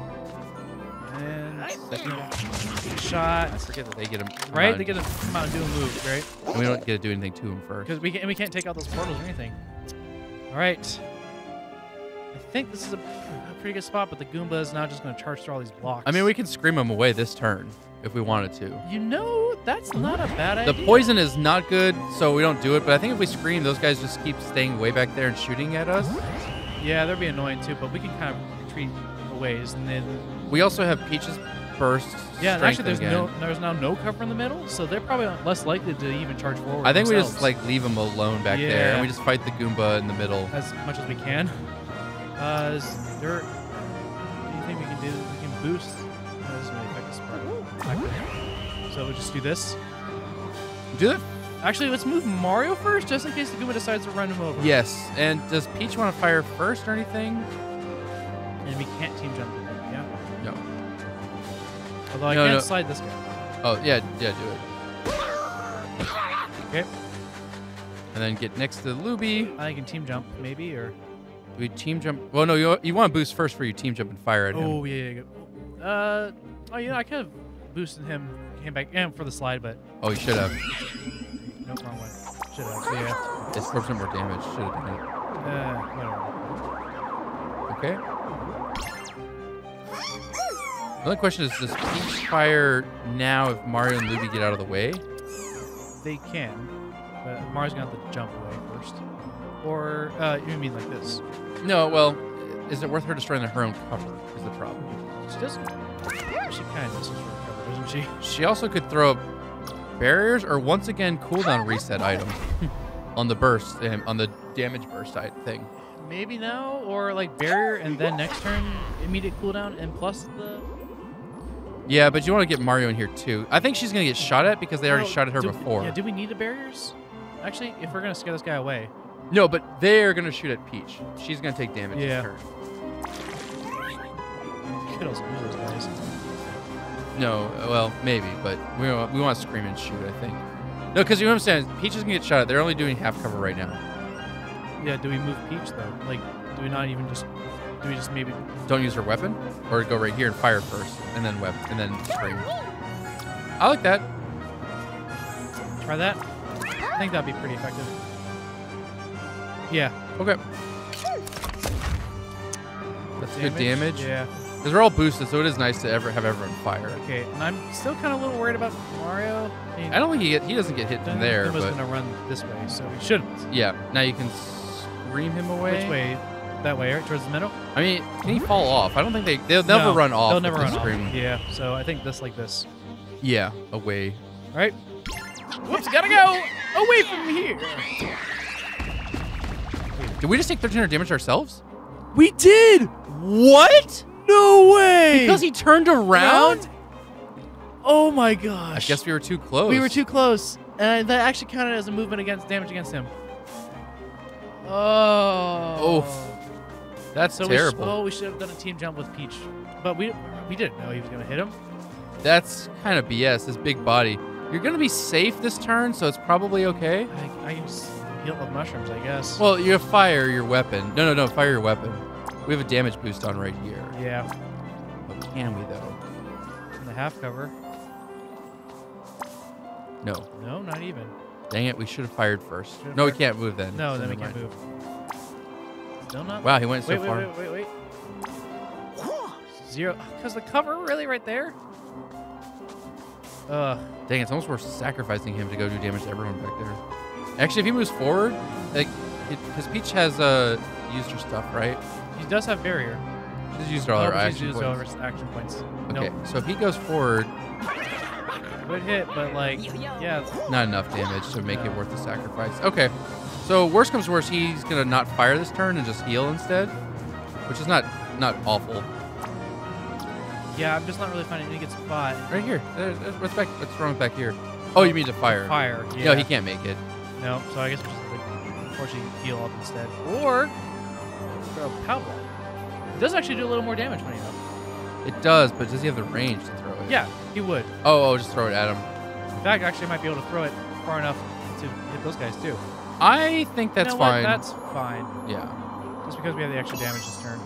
And second shot. I forget that they get him. Right? They get to come out and do a move, right? And we don't get to do anything to him first. Because we can't take out those portals or anything. All right. I think this is a pretty good spot, but the Goomba is now just going to charge through all these blocks. I mean, we can scream him away this turn if we wanted to. You know, that's not a bad idea. The poison is not good, so we don't do it. But I think if we scream, those guys just keep staying way back there and shooting at us. Yeah, they'll be annoying too, but we can kind of retreat a ways. And then we also have Peach's burst. Yeah, actually, there's now no cover in the middle, so they're probably less likely to even charge forward. I think themselves. we just like leave them alone back there, and we just fight the Goomba in the middle as much as we can. Is there anything we can do? We can boost. That doesn't really affect the spread. So we'll just do this. Do that. Actually, let's move Mario first, just in case the Goomba decides to run him over. Yes. And does Peach want to fire first or anything? And we can't team jump with him, yeah? No. Although I can't slide this guy. Oh, yeah, do it. Okay. And then get next to Luby. I can team jump, maybe, or... Do we team jump? Well, no, you want to boost first for your team jump and fire at him. Oh, yeah. Oh, yeah, I could have boosted him, came back, and for the slide, but... Oh, you should have. Nope, wrong one. Should have, yeah. It's 4% more damage. Should have done it. Whatever. Okay. The only question is, does Peach fire now if Mario and Luby get out of the way? They can, but Mario's going to have to jump away first. Or, you mean like this? No, well, is it worth her destroying her own cover is the problem. She doesn't. She kind of destroys her cover, doesn't she? She also could throw up barriers or once again cooldown reset item on the burst, on the damage burst thing. Maybe now, or like barrier and then next turn immediate cooldown and plus the... Yeah, but you want to get Mario in here too. I think she's going to get shot at because they already shot at her before. Yeah, do we need the barriers? Actually, if we're going to scare this guy away. No, but they're going to shoot at Peach. She's going to take damage this turn. You could also use those guys. No, well, maybe, but we want to scream and shoot, I think. No, because you know what I'm saying? Peach is going to get shot at. They're only doing half cover right now. Yeah, do we move Peach, though? Like, do we not even just... Do we just maybe... Don't use her weapon? Or go right here and fire first, and then scream. I like that. Try that? I think that'd be pretty effective. Yeah. Okay. That's good damage. Yeah. Because we're all boosted, so it is nice to have everyone fire. Okay, and I'm still kind of a little worried about Mario. I don't think he doesn't get hit from there. He was going to run this way, so he shouldn't. Yeah, now you can scream him away. Which way? That way, right? Towards the middle? I mean, can he fall off? I don't think they'll never run off. They'll never run scream. off. Yeah, so I think this like this. Yeah, away. All right. Whoops, gotta go away from here. Did we just take 1,300 damage ourselves? We did! What? No way! Because he turned around? Oh my gosh. I guess we were too close. We were too close. And that actually counted as a movement against damage against him. Oh. Oof. That's terrible. We should have done a team jump with Peach. But we didn't know he was going to hit him. That's kind of BS, his big body. You're going to be safe this turn, so it's probably okay. I can just heal with mushrooms, I guess. Well, you fire your weapon. No, fire your weapon. We have a damage boost on right here. Yeah. But can we, though? In the half cover. No. No, not even. Dang it, we should have fired first. No, we can't move then. No, then we can't move. Still not? Wow, he went so far. Wait. 0. Because the cover really right there? Dang, it's almost worth sacrificing him to go do damage to everyone back there. Actually, if he moves forward, like, because Peach has used her stuff, right? He does have barrier. She's used all her action points. All her action points. Okay, nope. So if he goes forward, good hit, but like, yeah, not enough damage to make it worth the sacrifice. Okay, so worst comes to worst, he's gonna not fire this turn and just heal instead, which is not awful. Yeah, I'm just not really finding any good spot. Right here. What's wrong back here? Oh, you mean to fire? Fire. Yeah. No, he can't make it. No, so I guess we'll just like unfortunately heal up instead, or throw a pow ball. It does actually do a little more damage, funny enough. It does, but does he have the range to throw it? Yeah, he would. Oh, just throw it at him. In fact, actually, might be able to throw it far enough to hit those guys too. I think that's fine. That's fine. Yeah. Just because we have the extra damage this turn.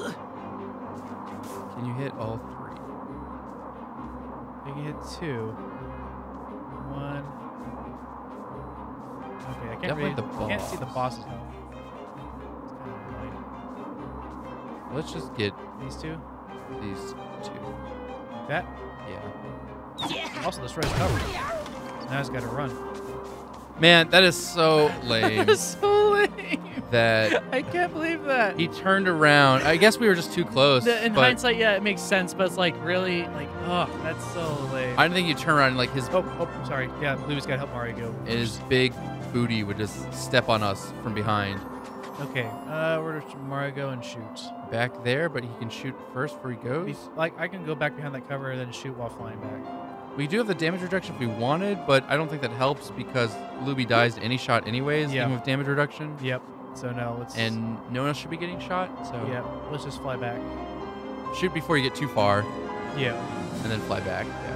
Can you hit all 3? You can hit 2. 1. Okay, I can't really. Can't see the boss's health. It's kind of annoying. Let's just get these 2. These 2. Like that? Yeah. Also, this red's covered. So now he's got to run. Man, that is so lame. That is so lame. That I can't believe that. He turned around. I guess we were just too close. In hindsight, yeah, it makes sense, but it's like really, like, oh, that's so lame. I don't think you turn around and like his. Oh, sorry. Yeah, Louis got to help Mario go. And his big booty would just step on us from behind. Okay, where does Mario go and shoot? Back there, but he can shoot first before he goes. Like I can go back behind that cover and then shoot while flying back. We do have the damage reduction if we wanted, but I don't think that helps because Luby dies to any shot anyways, even with damage reduction. Yep. So no, let's. And no one else should be getting shot. So yeah, let's just fly back. Shoot before you get too far. Yeah. And then fly back. Yeah.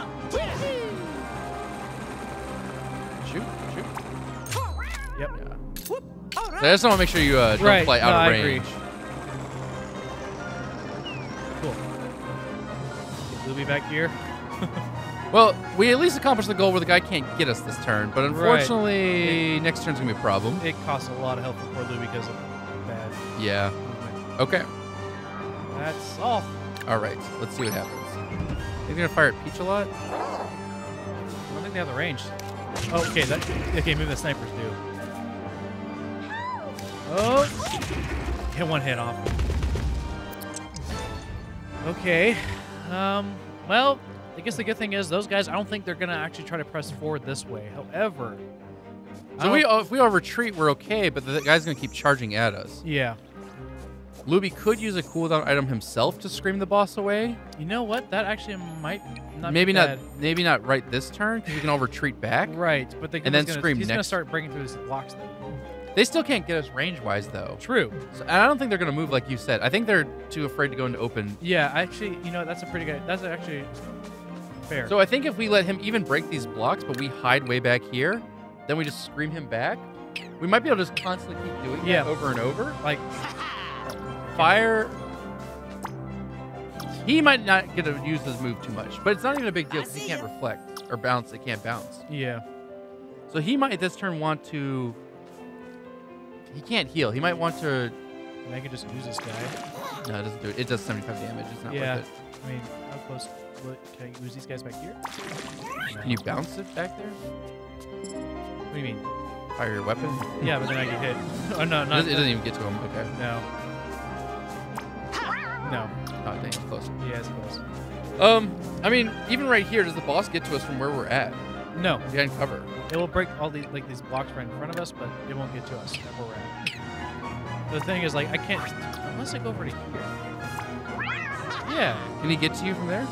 Shoot. Yep. Yeah. So I just want to make sure you don't fly out of range. Agree. Cool. Get Luby back here. Well, we at least accomplished the goal where the guy can't get us this turn, but unfortunately, next turn's going to be a problem. It costs a lot of health for poor Luby because of bad movement. Okay. That's all. All right, let's see what happens. You're going to fire at Peach a lot? I don't think they have the range. Oh, okay, maybe the snipers do. Oh! Get one hit off. Okay. Well, I guess the good thing is those guys, I don't think they're going to actually try to press forward this way. However... So if we all retreat, we're okay, but the guy's going to keep charging at us. Yeah. Luby could use a cooldown item himself to scream the boss away. You know what? That actually might not maybe be bad. Maybe not right this turn, because we can all retreat back. Right, but and then scream he's next. going to start breaking through his blocks then. They still can't get us range-wise, though. True. So, and I don't think they're going to move like you said. I think they're too afraid to go into open. Yeah, actually, you know, that's a pretty good... That's actually fair. So I think if we let him even break these blocks, but we hide way back here, then we just scream him back, we might be able to just constantly keep doing that over and over. Like, fire... He might not get to use his move too much, but it's not even a big deal because he can't reflect or bounce. It can't bounce. Yeah. So he might this turn want to... He can't heal. He might want to... I could just use this guy. No, it doesn't do it. It does 75 damage. It's not worth it. I mean, how close? Can I use these guys back here? No. Can you bounce it back there? What do you mean? Fire your weapon? Yeah, but then I get hit. Oh, no, it doesn't even get to him. Okay. No. No. Oh, dang, it's close. Yeah, it's close. I mean, even right here, does the boss get to us from where we're at? No. Behind cover. It will break all these blocks right in front of us, but it won't get to us where we're at. The thing is, like, I can't unless I go over to here. Yeah. Can he get to you from there?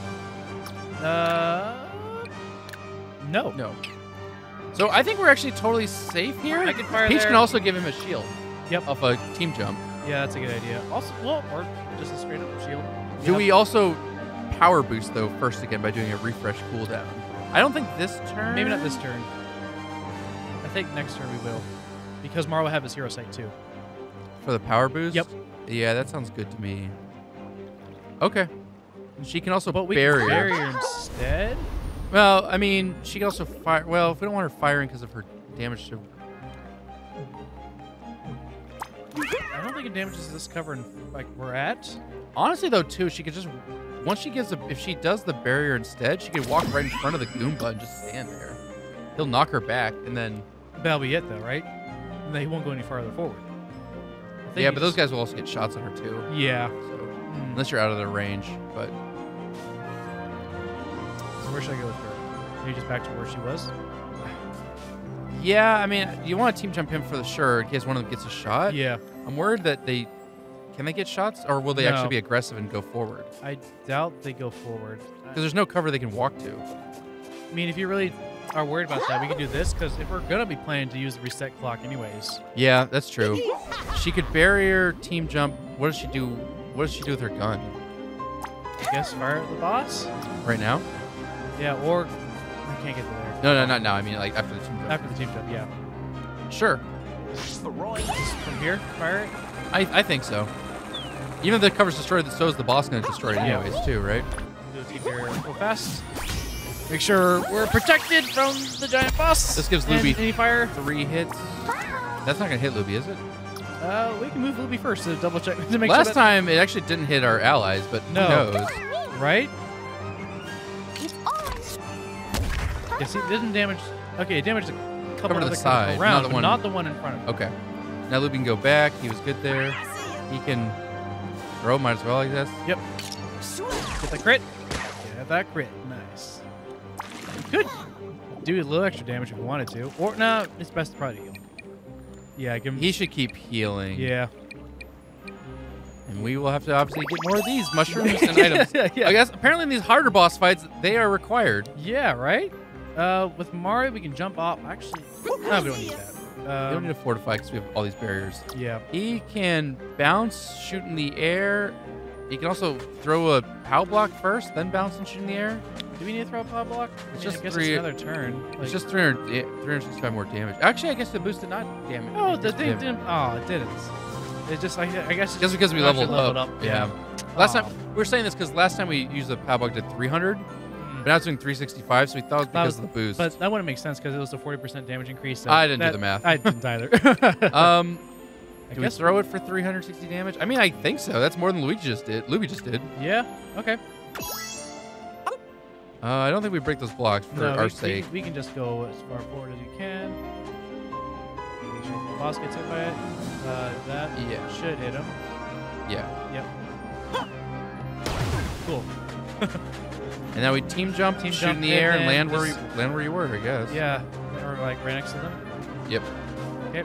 No. No. So I think we're actually totally safe here. I can fire Peach there. can also give him a shield. Yep. Off a team jump. Yeah, that's a good idea. Also, well, or just a straight up shield. Do we also power boost though first again by doing a refresh cooldown? I don't think this turn. Maybe not this turn. I think next turn we will, because Mara will have his hero sight too. For the power boost. Yep. Yeah, that sounds good to me. Okay. And she can also we barrier. Can barrier instead. Well, I mean, she can also fire. Well, if we don't want her firing because of her damage to. I don't think it damages this cover like we're at. Honestly, though, too, she could just once she gets if she does the barrier instead, she could walk right in front of the Goomba and just stand there. He'll knock her back, and then. That'll be it, though, right? And then he won't go any farther forward. Yeah, but those guys will also get shots on her too. Yeah. So, unless you're out of their range, but. So where should I go with her? Maybe just back to where she was. Yeah, I mean, you want to team jump him for the sure in case one of them gets a shot. Yeah. I'm worried that can they get shots, or will they actually be aggressive and go forward? I doubt they go forward. Because there's no cover they can walk to. I mean, if you really are worried about that, we can do this, because if we're going to be planning to use the reset clock anyways. Yeah, that's true. She could barrier, team jump. What does she do? What does she do with her gun? I guess fire at the boss? Right now? Yeah, or we can't get to there. No, not now. I mean, like after the team jump. After the team jump, yeah. Sure. Just from here, fire it? I think so. Even if the cover's destroyed, so is the boss going to destroy it anyways, too, right? Do a team barrier real fast. Make sure we're protected from the giant boss. This gives Luby any fire. 3 hits. That's not going to hit Luby, is it? We can move Luby first to double check to make Last sure time it actually didn't hit our allies, but who knows? Right? Yes, it didn't damage. Okay, it damaged a couple of the side, around, not the one in front of him. Okay. Now Luby can go back. He was good there. He can throw. Might as well, I guess. Yep. Get the crit. Get that crit. Nice. Good. Do a little extra damage if we wanted to. Or, no, it's best to probably heal. Yeah, give him. He should keep healing. Yeah. And we will have to obviously get more of these mushrooms and items. Yeah. I guess apparently in these harder boss fights, they are required. Yeah, right? With Mario, we can jump off. Actually, no, we don't need that. We don't need to fortify because we have all these barriers. Yeah. He can bounce, shoot in the air. He can also throw a POW block first, then bounce and shoot in the air. Do we need to throw a POW block? It's I just guess 3. It's another turn. Like, it's just 365 more damage. Actually, I guess the boost did not damage. Oh, the thing didn't. Oh, it didn't. It just, I guess. Just because we leveled up. Yeah. Last time we were saying this because last time we used the POW block did 300. But now it's doing 365, so we thought it was because of the boost. But that wouldn't make sense because it was a 40% damage increase. So I didn't do the math. I didn't either. Do we throw it for 360 damage? I mean, I think so. That's more than Luigi just did. Yeah. Okay. I don't think we break those blocks for our sake. We can just go as far forward as you can. Make sure the boss gets hit by it. That should hit him. Yeah. Yep. Cool. And now we team jump, shoot in the air, and land where you were, I guess. Yeah. Or like right next to them. Yep. Okay.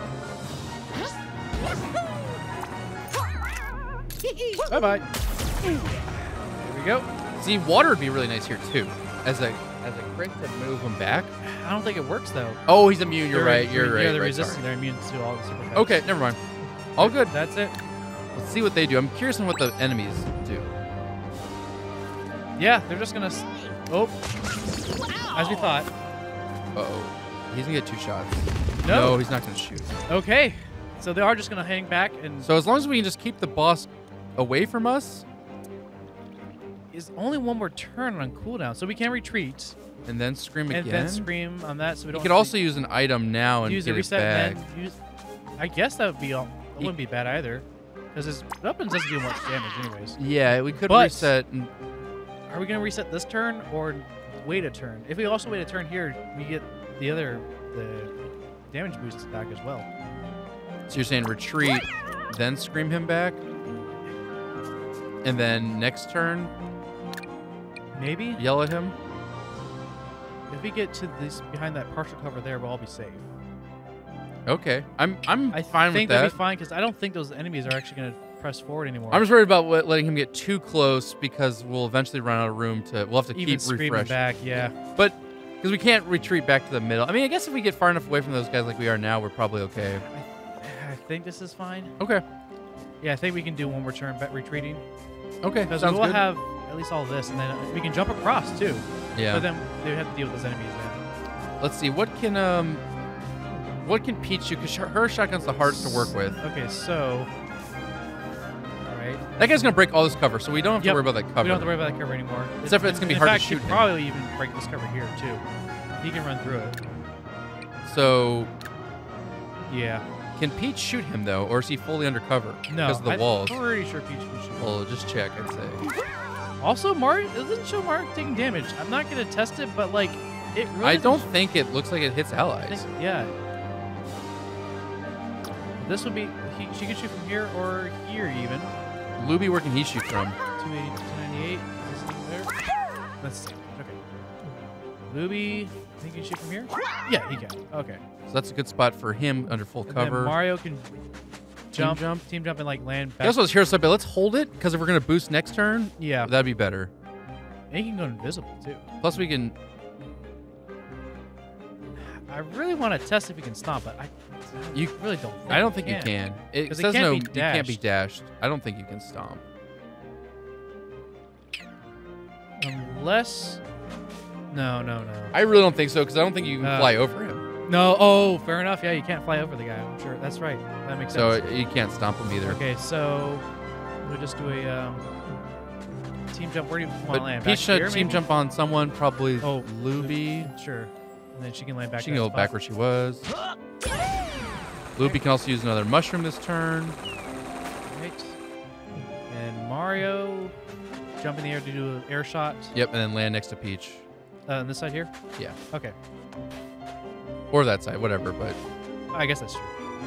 Bye-bye. Here we go. See, water would be really nice here, too. As a crit to move him back. I don't think it works, though. Oh, he's immune. You're right. Yeah, they're right, resistant. sorry. They're immune to all the super attacks. Okay, never mind. All good. That's it. Let's see what they do. I'm curious on what the enemies do. Yeah, they're just going to... Oh. As we thought. Uh-oh. He's going to get 2 shots. No. No, he's not going to shoot. Okay. So they are just going to hang back and... So as long as we can just keep the boss away from us... Is only one more turn on cooldown, so we can retreat. And then scream again? And then scream on that, so we don't... You could also use an item now and use get a reset it back. and then use... I guess that would be... It wouldn't be bad either. because his weapons doesn't do much damage anyways. Yeah, we could reset. Are we going to reset this turn or wait a turn? If we also wait a turn here, we get the damage boosts back as well. So you're saying retreat, then scream him back? And then next turn, maybe yell at him? If we get to this behind that partial cover there, we'll all be safe. Okay. I'm fine with that. I think that'd be fine because I don't think those enemies are actually going to press forward anymore. I'm just worried about letting him get too close because we'll eventually run out of room to. We'll have to even keep refreshing back. Yeah. But because we can't retreat back to the middle. I mean, I guess if we get far enough away from those guys like we are now, we're probably okay. I think this is fine. Okay. Yeah, I think we can do one more turn retreating. Okay. Because we'll have at least all this, and then we can jump across too. Yeah. But then they would have to deal with those enemies then. Let's see. What can Peach do? Because her shotgun's the hardest to work with. Okay, so. That guy's going to break all this cover, so we don't have to worry about that cover. We don't have to worry about that cover anymore. Except for it's going to be hard to shoot him. Probably even break this cover here, too. He can run through it. So... Yeah. Can Peach shoot him, though, or is he fully undercover? No. Because of the walls. I'm pretty sure Peach can shoot him. Well, just check, I'd say. Also, Mario... It doesn't show Mario taking damage. I'm not going to test it, but, like, it really... I don't think it looks like it hits allies. Yeah. This would be... She can shoot from here or here, even. Luby, where can he shoot from? 280 to 298. Is this thing there? Let's see. Okay. Luby, I think he can shoot from here? Yeah, he can. Okay. So that's a good spot for him under full cover. Then Mario can team jump, and like land back. He also has Hero Side, but let's hold it, because if we're going to boost next turn, yeah, that'd be better. And he can go invisible, too. Plus, we can... I really want to test if he can stomp, but I really don't think I don't think you can. It says no, you can't be dashed. I don't think you can stomp. Unless... No. I really don't think so, because I don't think you can fly over him. No. Oh, fair enough. Yeah, you can't fly over the guy. I'm sure. That's right. That makes sense. So you can't stomp him either. Okay, so we'll just do a team jump. Where do you want to land? Peach should team jump on someone, probably Luby. Sure. And then she can land back. She can go back where she was. Luby can also use another mushroom this turn. Right. And Mario jump in the air to do an air shot. Yep, and then land next to Peach. On this side here? Yeah. Okay. Or that side, whatever, but... I guess that's true.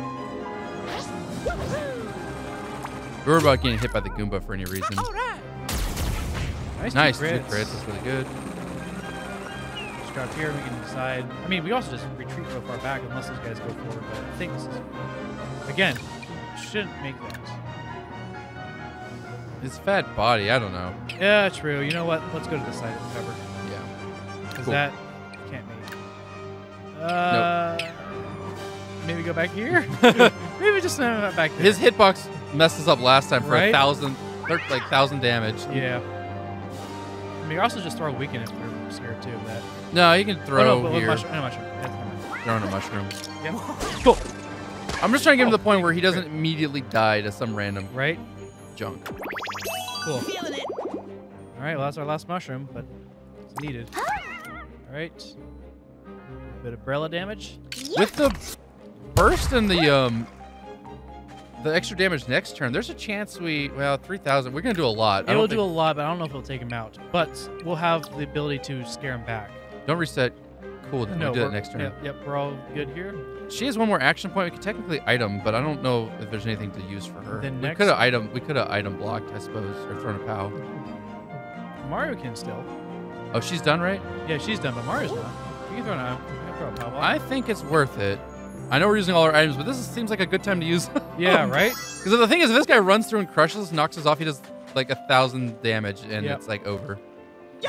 We were about getting hit by the Goomba for any reason. Nice. Two crits. That's really good. Just drop here, we can decide. I mean, we also just retreat real far back unless those guys go forward, but I think this is... Again, shouldn't make that. His fat body, I don't know. Yeah, true. You know what? Let's go to the side of the cover. Yeah. Because cool. that can't be. Nope. Maybe go back here? Maybe just back there. His hitbox messed us up last time for right? 1,000 damage. Yeah. I mean, also just throw a weaken if they're scared too of that. No, you can throw here. Mushroom. Throwing a mushroom. Yep. Cool. I'm just trying to get him to the point where he doesn't immediately die to some random junk. Cool. All right, well, that's our last mushroom, but it's needed. All right. Bit of Brella damage. With the burst and the extra damage next turn, there's a chance 3,000. We're going to do a lot. It'll do a lot, but I don't know if it'll take him out. But we'll have the ability to scare him back. Don't reset. Cool, then we'll do that next turn. Yep, we're all good here. She has one more action point. We could technically item, but I don't know if there's anything to use for her. Then we could have item blocked, I suppose, or thrown a POW. Mario can still. Oh, she's done, right? Yeah, she's done, but Mario's not. You can throw a POW block. I think it's worth it. I know we're using all our items, but this seems like a good time to use them. Yeah, right? Because the thing is, if this guy runs through and crushes, knocks us off, he does like 1,000 damage, and it's like over. Yeah.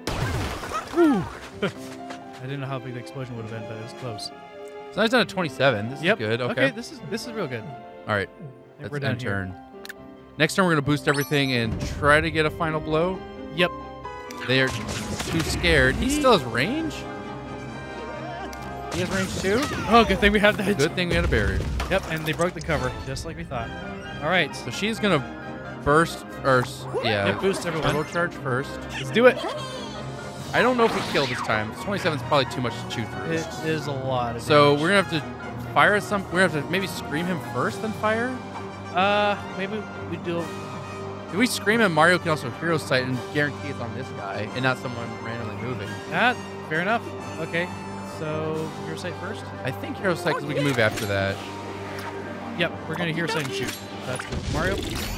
I didn't know how big the explosion would have been, but it was close. So now he's done at 27. This is good. Okay, this is real good. All right, that's end turn. Next turn, we're going to boost everything and try to get a final blow. Yep. They are too scared. He still has range? He has range too? Oh, good thing we have that. Good thing we had a barrier. Yep, and they broke the cover, just like we thought. All right. So she's going to burst first. Yeah. Boost everyone. Turbo charge first. Let's do it. I don't know if we kill this time. 27 is probably too much to chew through. It is a lot of So we're going to have to fire at some... We're going to have to maybe scream him first, then fire? Maybe we do. If we scream and Mario can also hero sight and guarantee it's on this guy and not someone randomly moving. Fair enough. Okay. So hero sight first. I think hero sight because we can move after that. Yep, we're gonna hero sight and shoot. That's good. Mario.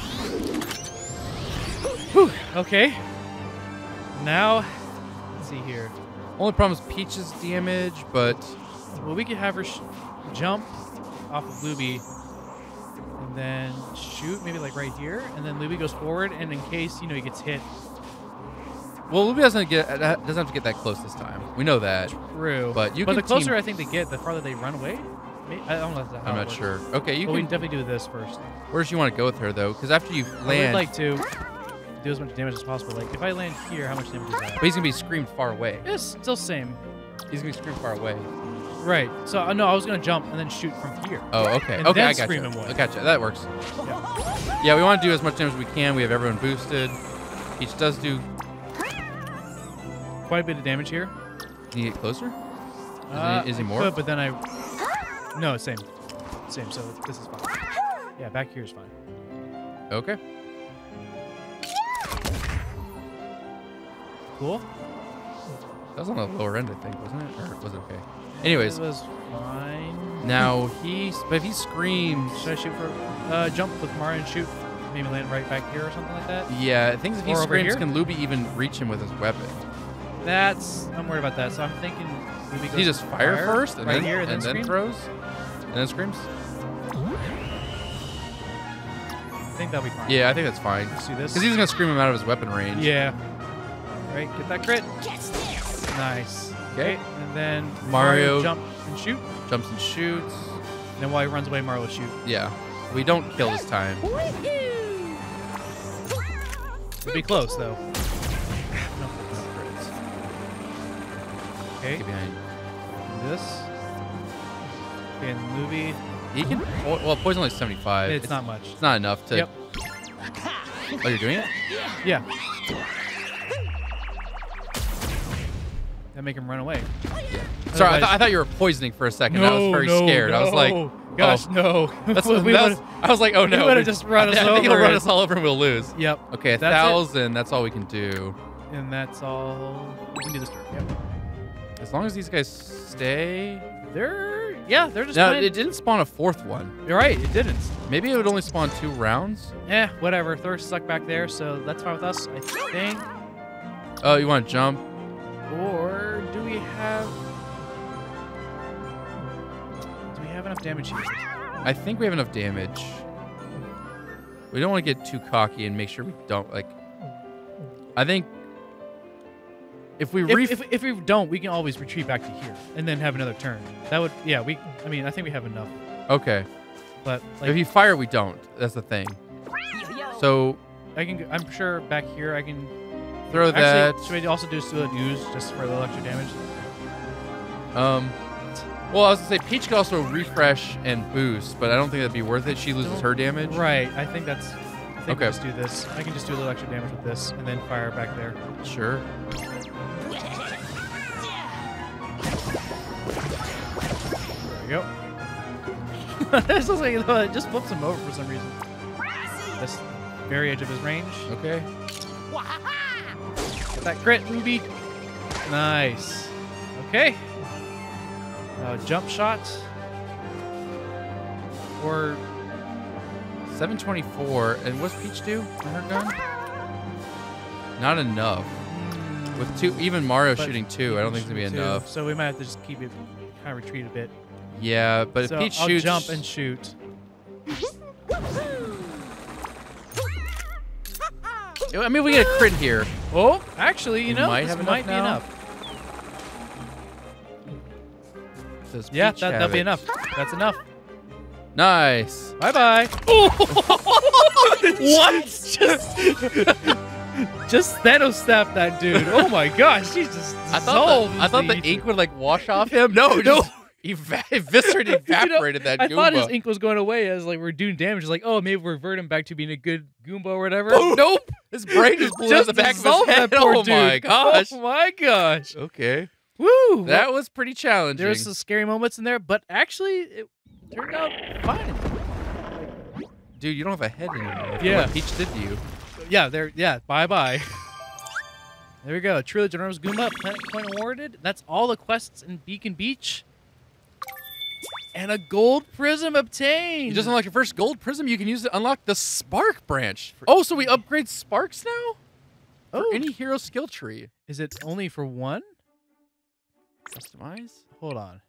Whew. Okay. Now, let's see here. Only problem is Peach's damage, but well, we could have her jump off of Luby. And then shoot, maybe like right here, and then Luby goes forward, and in case he gets hit. Well, Luby doesn't have to get that close this time. We know that. True. But the closer I think they get, the farther they run away. I don't know how I'm not sure. Okay, you can. We can definitely do this first. Where do you want to go with her though? Because after you land, I'd like to do as much damage as possible. Like if I land here, how much damage is that? But he's gonna be screamed far away. It's still same. He's gonna be screamed far away. Right. So no, I was gonna jump and then shoot from here. Oh, okay. And okay, then I got scream you. him away. I got you. That works. Yeah, we want to do as much damage as we can. We have everyone boosted. Each does do quite a bit of damage here. Can you get closer? Is he more? Could, but then no, same. So this is fine. Yeah, back here is fine. Okay. Cool. That was on the lower end, I think, wasn't it? Or was it okay? Anyways. It was fine. Now, but if he screams... Should I shoot for... jump with Mario and shoot? Maybe land right back here or something like that? Yeah, things if he screams, here? can Luby even reach him with his weapon? I'm worried about that. So I'm thinking Luby goes... He just fire first? And then, here, and then throws? And then screams? I think that'll be fine. Yeah, I think that's fine. Let's do this. Because he's going to scream him out of his weapon range. Yeah. Right, get that crit. Nice. Okay. And then Mario jump and shoot. Jumps and shoots. And then while he runs away, Mario will shoot. Yeah. We don't kill this time. It'll be close, though. No crits. Okay. Get behind. This. Okay, and Luby. He can... Well, poison only 75. It's not much. It's not enough to... Yep. Oh, you're doing it? Yeah. That make him run away. Yeah. Sorry, I thought you were poisoning for a second. I was very scared. I was like... Gosh, no. I was like, oh no. We would have just run us over. I think he'll run us all over and we'll lose. Yep. Okay, 1,000. That's all we can do. And that's all we can do this turn. Yep. As long as these guys stay... They're just No, fine. it didn't spawn a fourth one. You're right, it didn't. Maybe it would only spawn 2 rounds? Whatever. They're stuck back there, so that's fine with us, I think. Oh, you want to jump? Or do we have enough damage here? I think we have enough damage. We don't want to get too cocky and make sure we don't, like... I think... If we don't, we can always retreat back to here and then have another turn. That would, I think we have enough. Okay. But if you fire, we don't. That's the thing. So I'm sure back here I can throw that. Should we also do use just for the electric damage? Well, I was gonna say Peach could also refresh and boost, but I don't think that'd be worth it. She loses her damage. Right. I think okay. We'll just do this. I can just do a little extra damage with this and then fire back there. Sure. There we go. This looks like it just flips him over for some reason. This very edge of his range. Okay. Get that crit, Ruby. Nice. Okay. Jump shot. Or 724. And what's Peach do on her gun? Not enough. With 2, even Mario shooting 2, I don't think it's gonna be enough. So we might have to just keep it, kind of retreat a bit. Yeah, but if Peach shoots, I'll jump and shoot. I mean, we get a crit here. Oh, actually, you know, might this have might be enough. Yeah, that'll be enough. That's enough. Nice. Bye-bye. What? Just Thanos snapped that dude. Oh my gosh, he just dissolved. I thought the ink would like wash off him. No, he eviscerated, evaporated that Goomba. I thought his ink was going away as like we're doing damage. It's like, oh, maybe we'll revert him back to being a good Goomba or whatever. Oh, nope. His brain just blew out the back of his head. Oh my gosh. Oh my gosh. Okay. Woo. That was pretty challenging. There's some scary moments in there, but actually it turned out fine. Dude, you don't have a head anymore. Yeah. What Peach did to you. Yeah, there. Yeah, bye-bye. There we go. Truly generous Goomba. Planet point awarded. That's all the quests in Beacon Beach. And a gold prism obtained. You just unlock your first gold prism. You can use it to unlock the Spark branch. Oh, so we upgrade Sparks now? For any hero skill tree. Is it only for one? Customize? Hold on.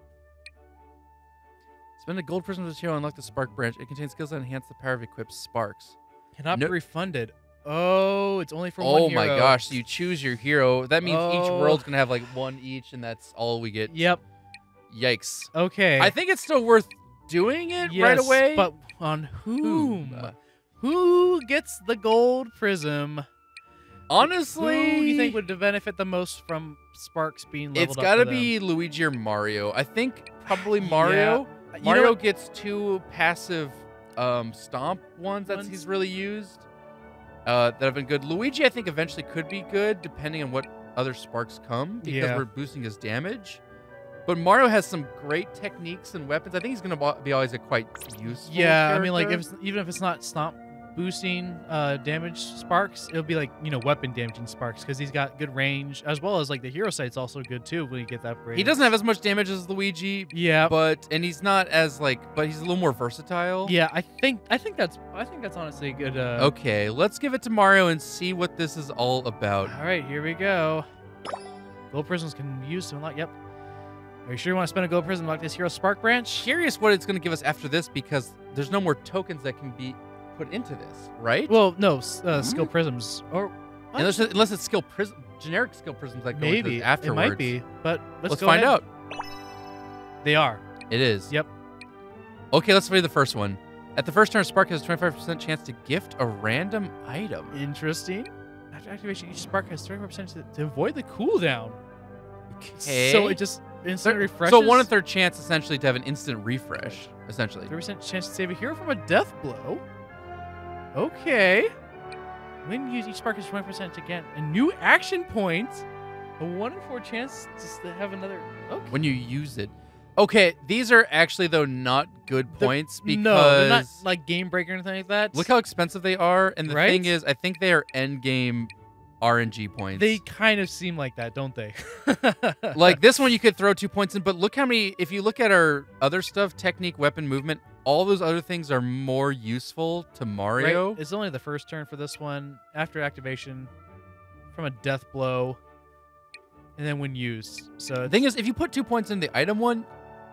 Spend a gold prism to unlock the Spark branch. It contains skills that enhance the power of equipped Sparks. Cannot be refunded. Oh, it's only for one hero. Oh my gosh, so you choose your hero. That means each world's going to have like one each, and that's all we get. Yep. Yikes. Okay. I think it's still worth doing it right away. But on whom? Who gets the gold prism? Honestly, who do you think would benefit the most from Sparks being leveled up? It's got to be Luigi or Mario. I think probably Mario. Yeah. Mario gets 2 passive stomp ones that he's really used that have been good. Luigi, I think, eventually could be good depending on what other Sparks come because we're boosting his damage. But Mario has some great techniques and weapons. I think he's going to be always a quite useful character. I mean, like, even if it's not stomp boosting damage Sparks, it'll be like, weapon damaging Sparks because he's got good range, as well as like the hero sight's also good too when you get that upgrade. He doesn't have as much damage as Luigi. Yeah. And he's not as but he's a little more versatile. Yeah, I think that's honestly a good Okay, let's give it to Mario and see what this is all about. All right, here we go. Gold prisms can be used to unlock. Yep. Are you sure you want to spend a gold prism to unlock this hero Spark branch? Curious what it's going to give us after this because there's no more tokens that can be put into this, right? Well, no, skill prisms or unless it's generic skill prisms that go into this afterwards. It might be, but let's find out. They are. It is. Yep. Okay, let's read the first one. At the first turn, Spark has a 25% chance to gift a random item. Interesting. After activation, each Spark has 25% to avoid the cooldown. Okay. So it just instant refreshes. So 1/3 chance essentially to have an instant refresh, essentially. 30% chance to save a hero from a death blow. Okay. When used, each Spark has 20% to get a new action point. A 1 in 4 chance to have another. Okay. When you use it. Okay, these are actually though not good points because no, they're not like game breaker or anything like that. Look how expensive they are, and the thing is, I think they are end game RNG points. They kind of seem like that, don't they? Like this one, you could throw 2 points in, but look how many. If you look at our other stuff, technique, weapon, movement, all those other things are more useful to Mario. Right. It's only the first turn for this one. After activation, from a death blow, and then when used. So the thing is, if you put 2 points in the item one,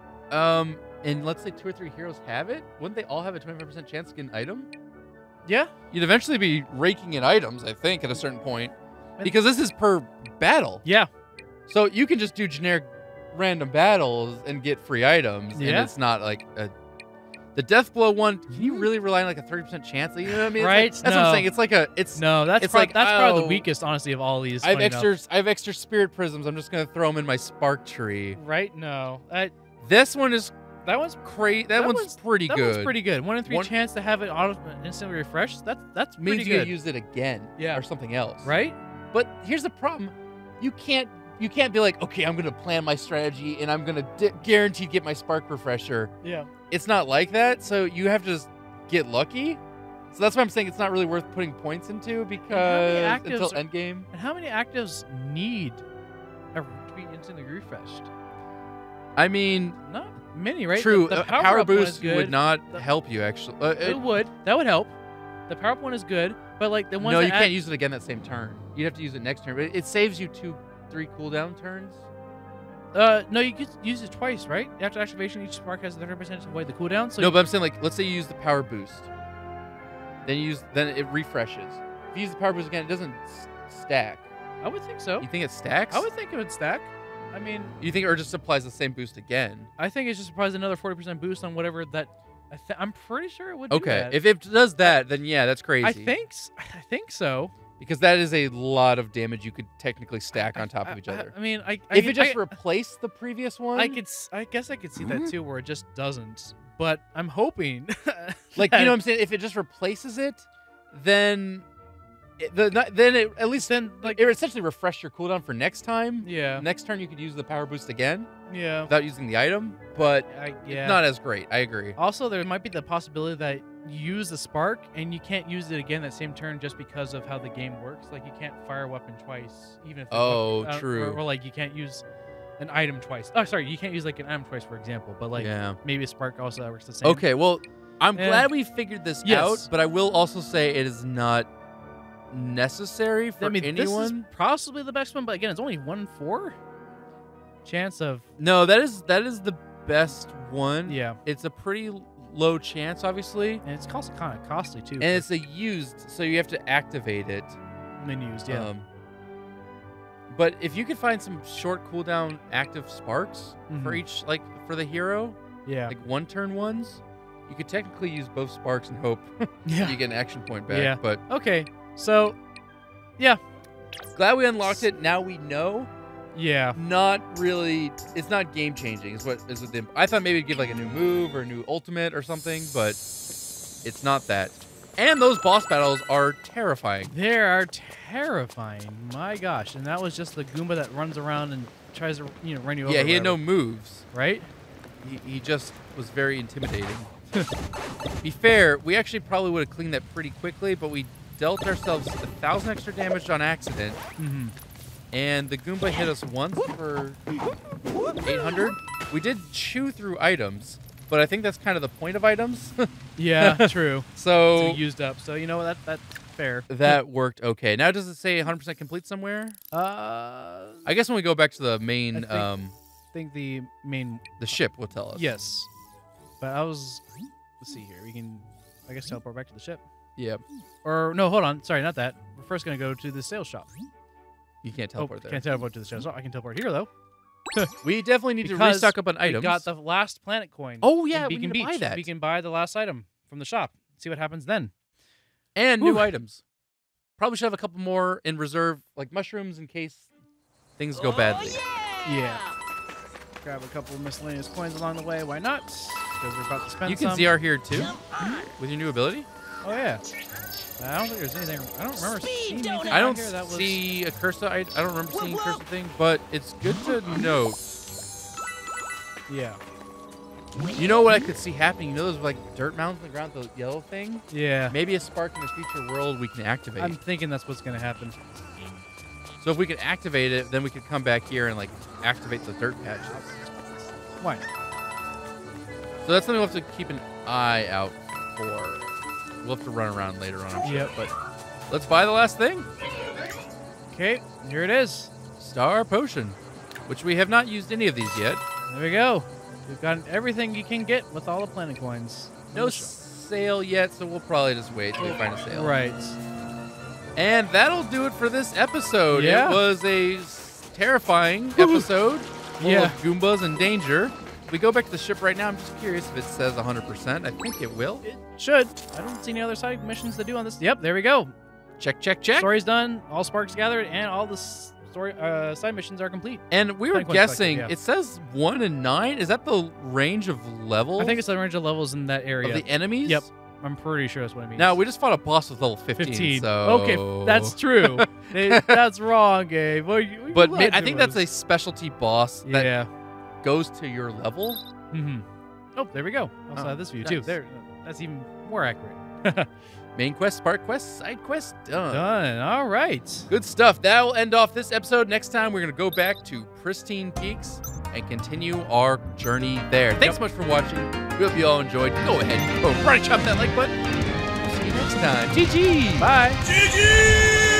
and let's say 2 or 3 heroes have it, wouldn't they all have a 25% chance to get an item? Yeah. You'd eventually be raking in items, I think, at a certain point. Because this is per battle. Yeah. So you can just do generic random battles and get free items. Yeah. And it's not like the death blow one, can you really rely on like a 30% chance? You know what I mean? Right. That's what I'm saying. It's like that's probably the weakest, honestly, of all these. I have extra spirit prisms. I'm just gonna throw them in my spark tree. Right? No. This one is That one's crazy. That one's pretty good. That one's pretty good. 1 in 3 chance to have it instantly refresh. That's pretty means good. You gotta use it again, or something else, right? But here's the problem: you can't be like, okay, I'm gonna plan my strategy and I'm gonna guarantee get my spark refresher. Yeah, it's not like that. So you have to just get lucky. So that's why I'm saying it's not really worth putting points into because until end game. And how many actives need to be instantly refreshed? I mean, not many, right? True. The power boost would not help you, actually. It would. That would help. The power up one is good, but like the ones you can't use it again that same turn. You'd have to use it next turn, but it saves you 2-3 cooldown turns. No, you can use it twice, right? After activation, each spark has 30% to avoid the cooldown. So no, but I'm saying like, let's say you use the power boost, then it refreshes. If you use the power boost again, it doesn't stack. I would think so. You think it stacks? I would think it would stack. I mean, you think it just applies the same boost again? I think it just applies another 40% boost on whatever that. I'm pretty sure it would. Okay, do that. if it does that, then yeah, that's crazy. I think so. Because that is a lot of damage you could technically stack on top of each other. I mean, if it just replaced the previous one, I guess I could see that too, where it just doesn't. But I'm hoping, like you know what I'm saying. If it just replaces it, then at least like it essentially refreshed your cooldown for next time. Yeah. Next turn you could use the power boost again. Yeah. Without using the item, but it's not as great. I agree. Also, there might be the possibility that you use the spark and you can't use it again that same turn just because of how the game works. Like you can't fire a weapon twice, even if true. Or like you can't use an item twice. Oh, sorry, you can't use like an item twice, for example. But like maybe a spark also works the same. Okay, well, I'm glad we figured this out, but I will also say it is not necessary for anyone. This is possibly the best one, but again, it's only 1/4 chance of. No, that is the best one. Yeah, it's a pretty low chance, obviously, and it's also kind of costly too. And it's a used, so you have to activate it. And then used, yeah. But if you could find some short cooldown active sparks for each, like for the hero, like 1-turn ones, you could technically use both sparks and hope you get an action point back. Yeah. But okay, so glad we unlocked it. Now we know. Yeah. Not really. It's not game changing. Is what with them. I thought maybe it'd give like a new move or a new ultimate or something, but it's not that. And those boss battles are terrifying. They are terrifying. My gosh. And that was just the Goomba that runs around and tries to run you over. Yeah, he had no moves. Right? He just was very intimidating. Be fair, we actually probably would have cleaned that pretty quickly, but we dealt ourselves 1,000 extra damage on accident. And the Goomba hit us once for 800. We did chew through items, but I think that's kind of the point of items. Yeah, true. So used up. So you know what? That's fair. That worked okay. Now does it say 100% complete somewhere? I guess when we go back to the main, I think the ship will tell us. Yes, but let's see here. We can, I guess, teleport back to the ship. Yep. Or no, hold on. Sorry, not that. We're first gonna go to the sales shop. You can't teleport there. Can't teleport to the sales shop. I can teleport here though. We definitely need to restock up on items. We got the last planet coin. Oh yeah, we can buy that. We can buy the last item from the shop. See what happens then. And new items. Probably should have a couple more in reserve, like mushrooms, in case things go badly. Yeah. Grab a couple of miscellaneous coins along the way. Why not? Because we're about to spend. You can ZR here too, with your new ability. Oh yeah. I don't think there's anything. I don't remember seeing anything. I don't see a cursor. I don't remember seeing a cursor thing, but it's good to note. Yeah. You know what I could see happening? You know those like dirt mounds on the ground, the yellow thing? Yeah. Maybe a spark in the future world we can activate. I'm thinking that's what's gonna happen. So if we can activate it, then we could come back here and like activate the dirt patches. Why? So that's something we'll have to keep an eye out for. We'll have to run around later on, I'm sure. Yep. But let's buy the last thing. Okay, here it is. Star Potion, which we have not used any of these yet. There we go. We've gotten everything you can get with all the planet coins. No sale yet, so we'll probably just wait till we find a sale. Right. And that'll do it for this episode. Yeah. It was a terrifying episode full of Goombas and danger. We go back to the ship right now. I'm just curious if it says 100%. I think it will. It should. I don't see any other side missions to do on this. Yep, there we go. Check, check, check. Story's done. All sparks gathered, and all the side missions are complete. And we were guessing, it says 1 and 9. Is that the range of levels? I think it's the range of levels in that area. Of the enemies? Yep. I'm pretty sure that's what it means. Now, we just fought a boss with level 15. So... Okay, that's true. That's wrong, Gabe. But I think that's a specialty boss that goes to your level. Oh, there we go. Also have this view too. There, that's even more accurate. Main quest, spark quest, side quest, done. Done. All right. Good stuff. That will end off this episode. Next time, we're going to go back to Pristine Peaks and continue our journey there. Thanks so much for watching. We hope you all enjoyed. Go ahead, run and chop that like button. We'll see you next time. GG. Bye. GG.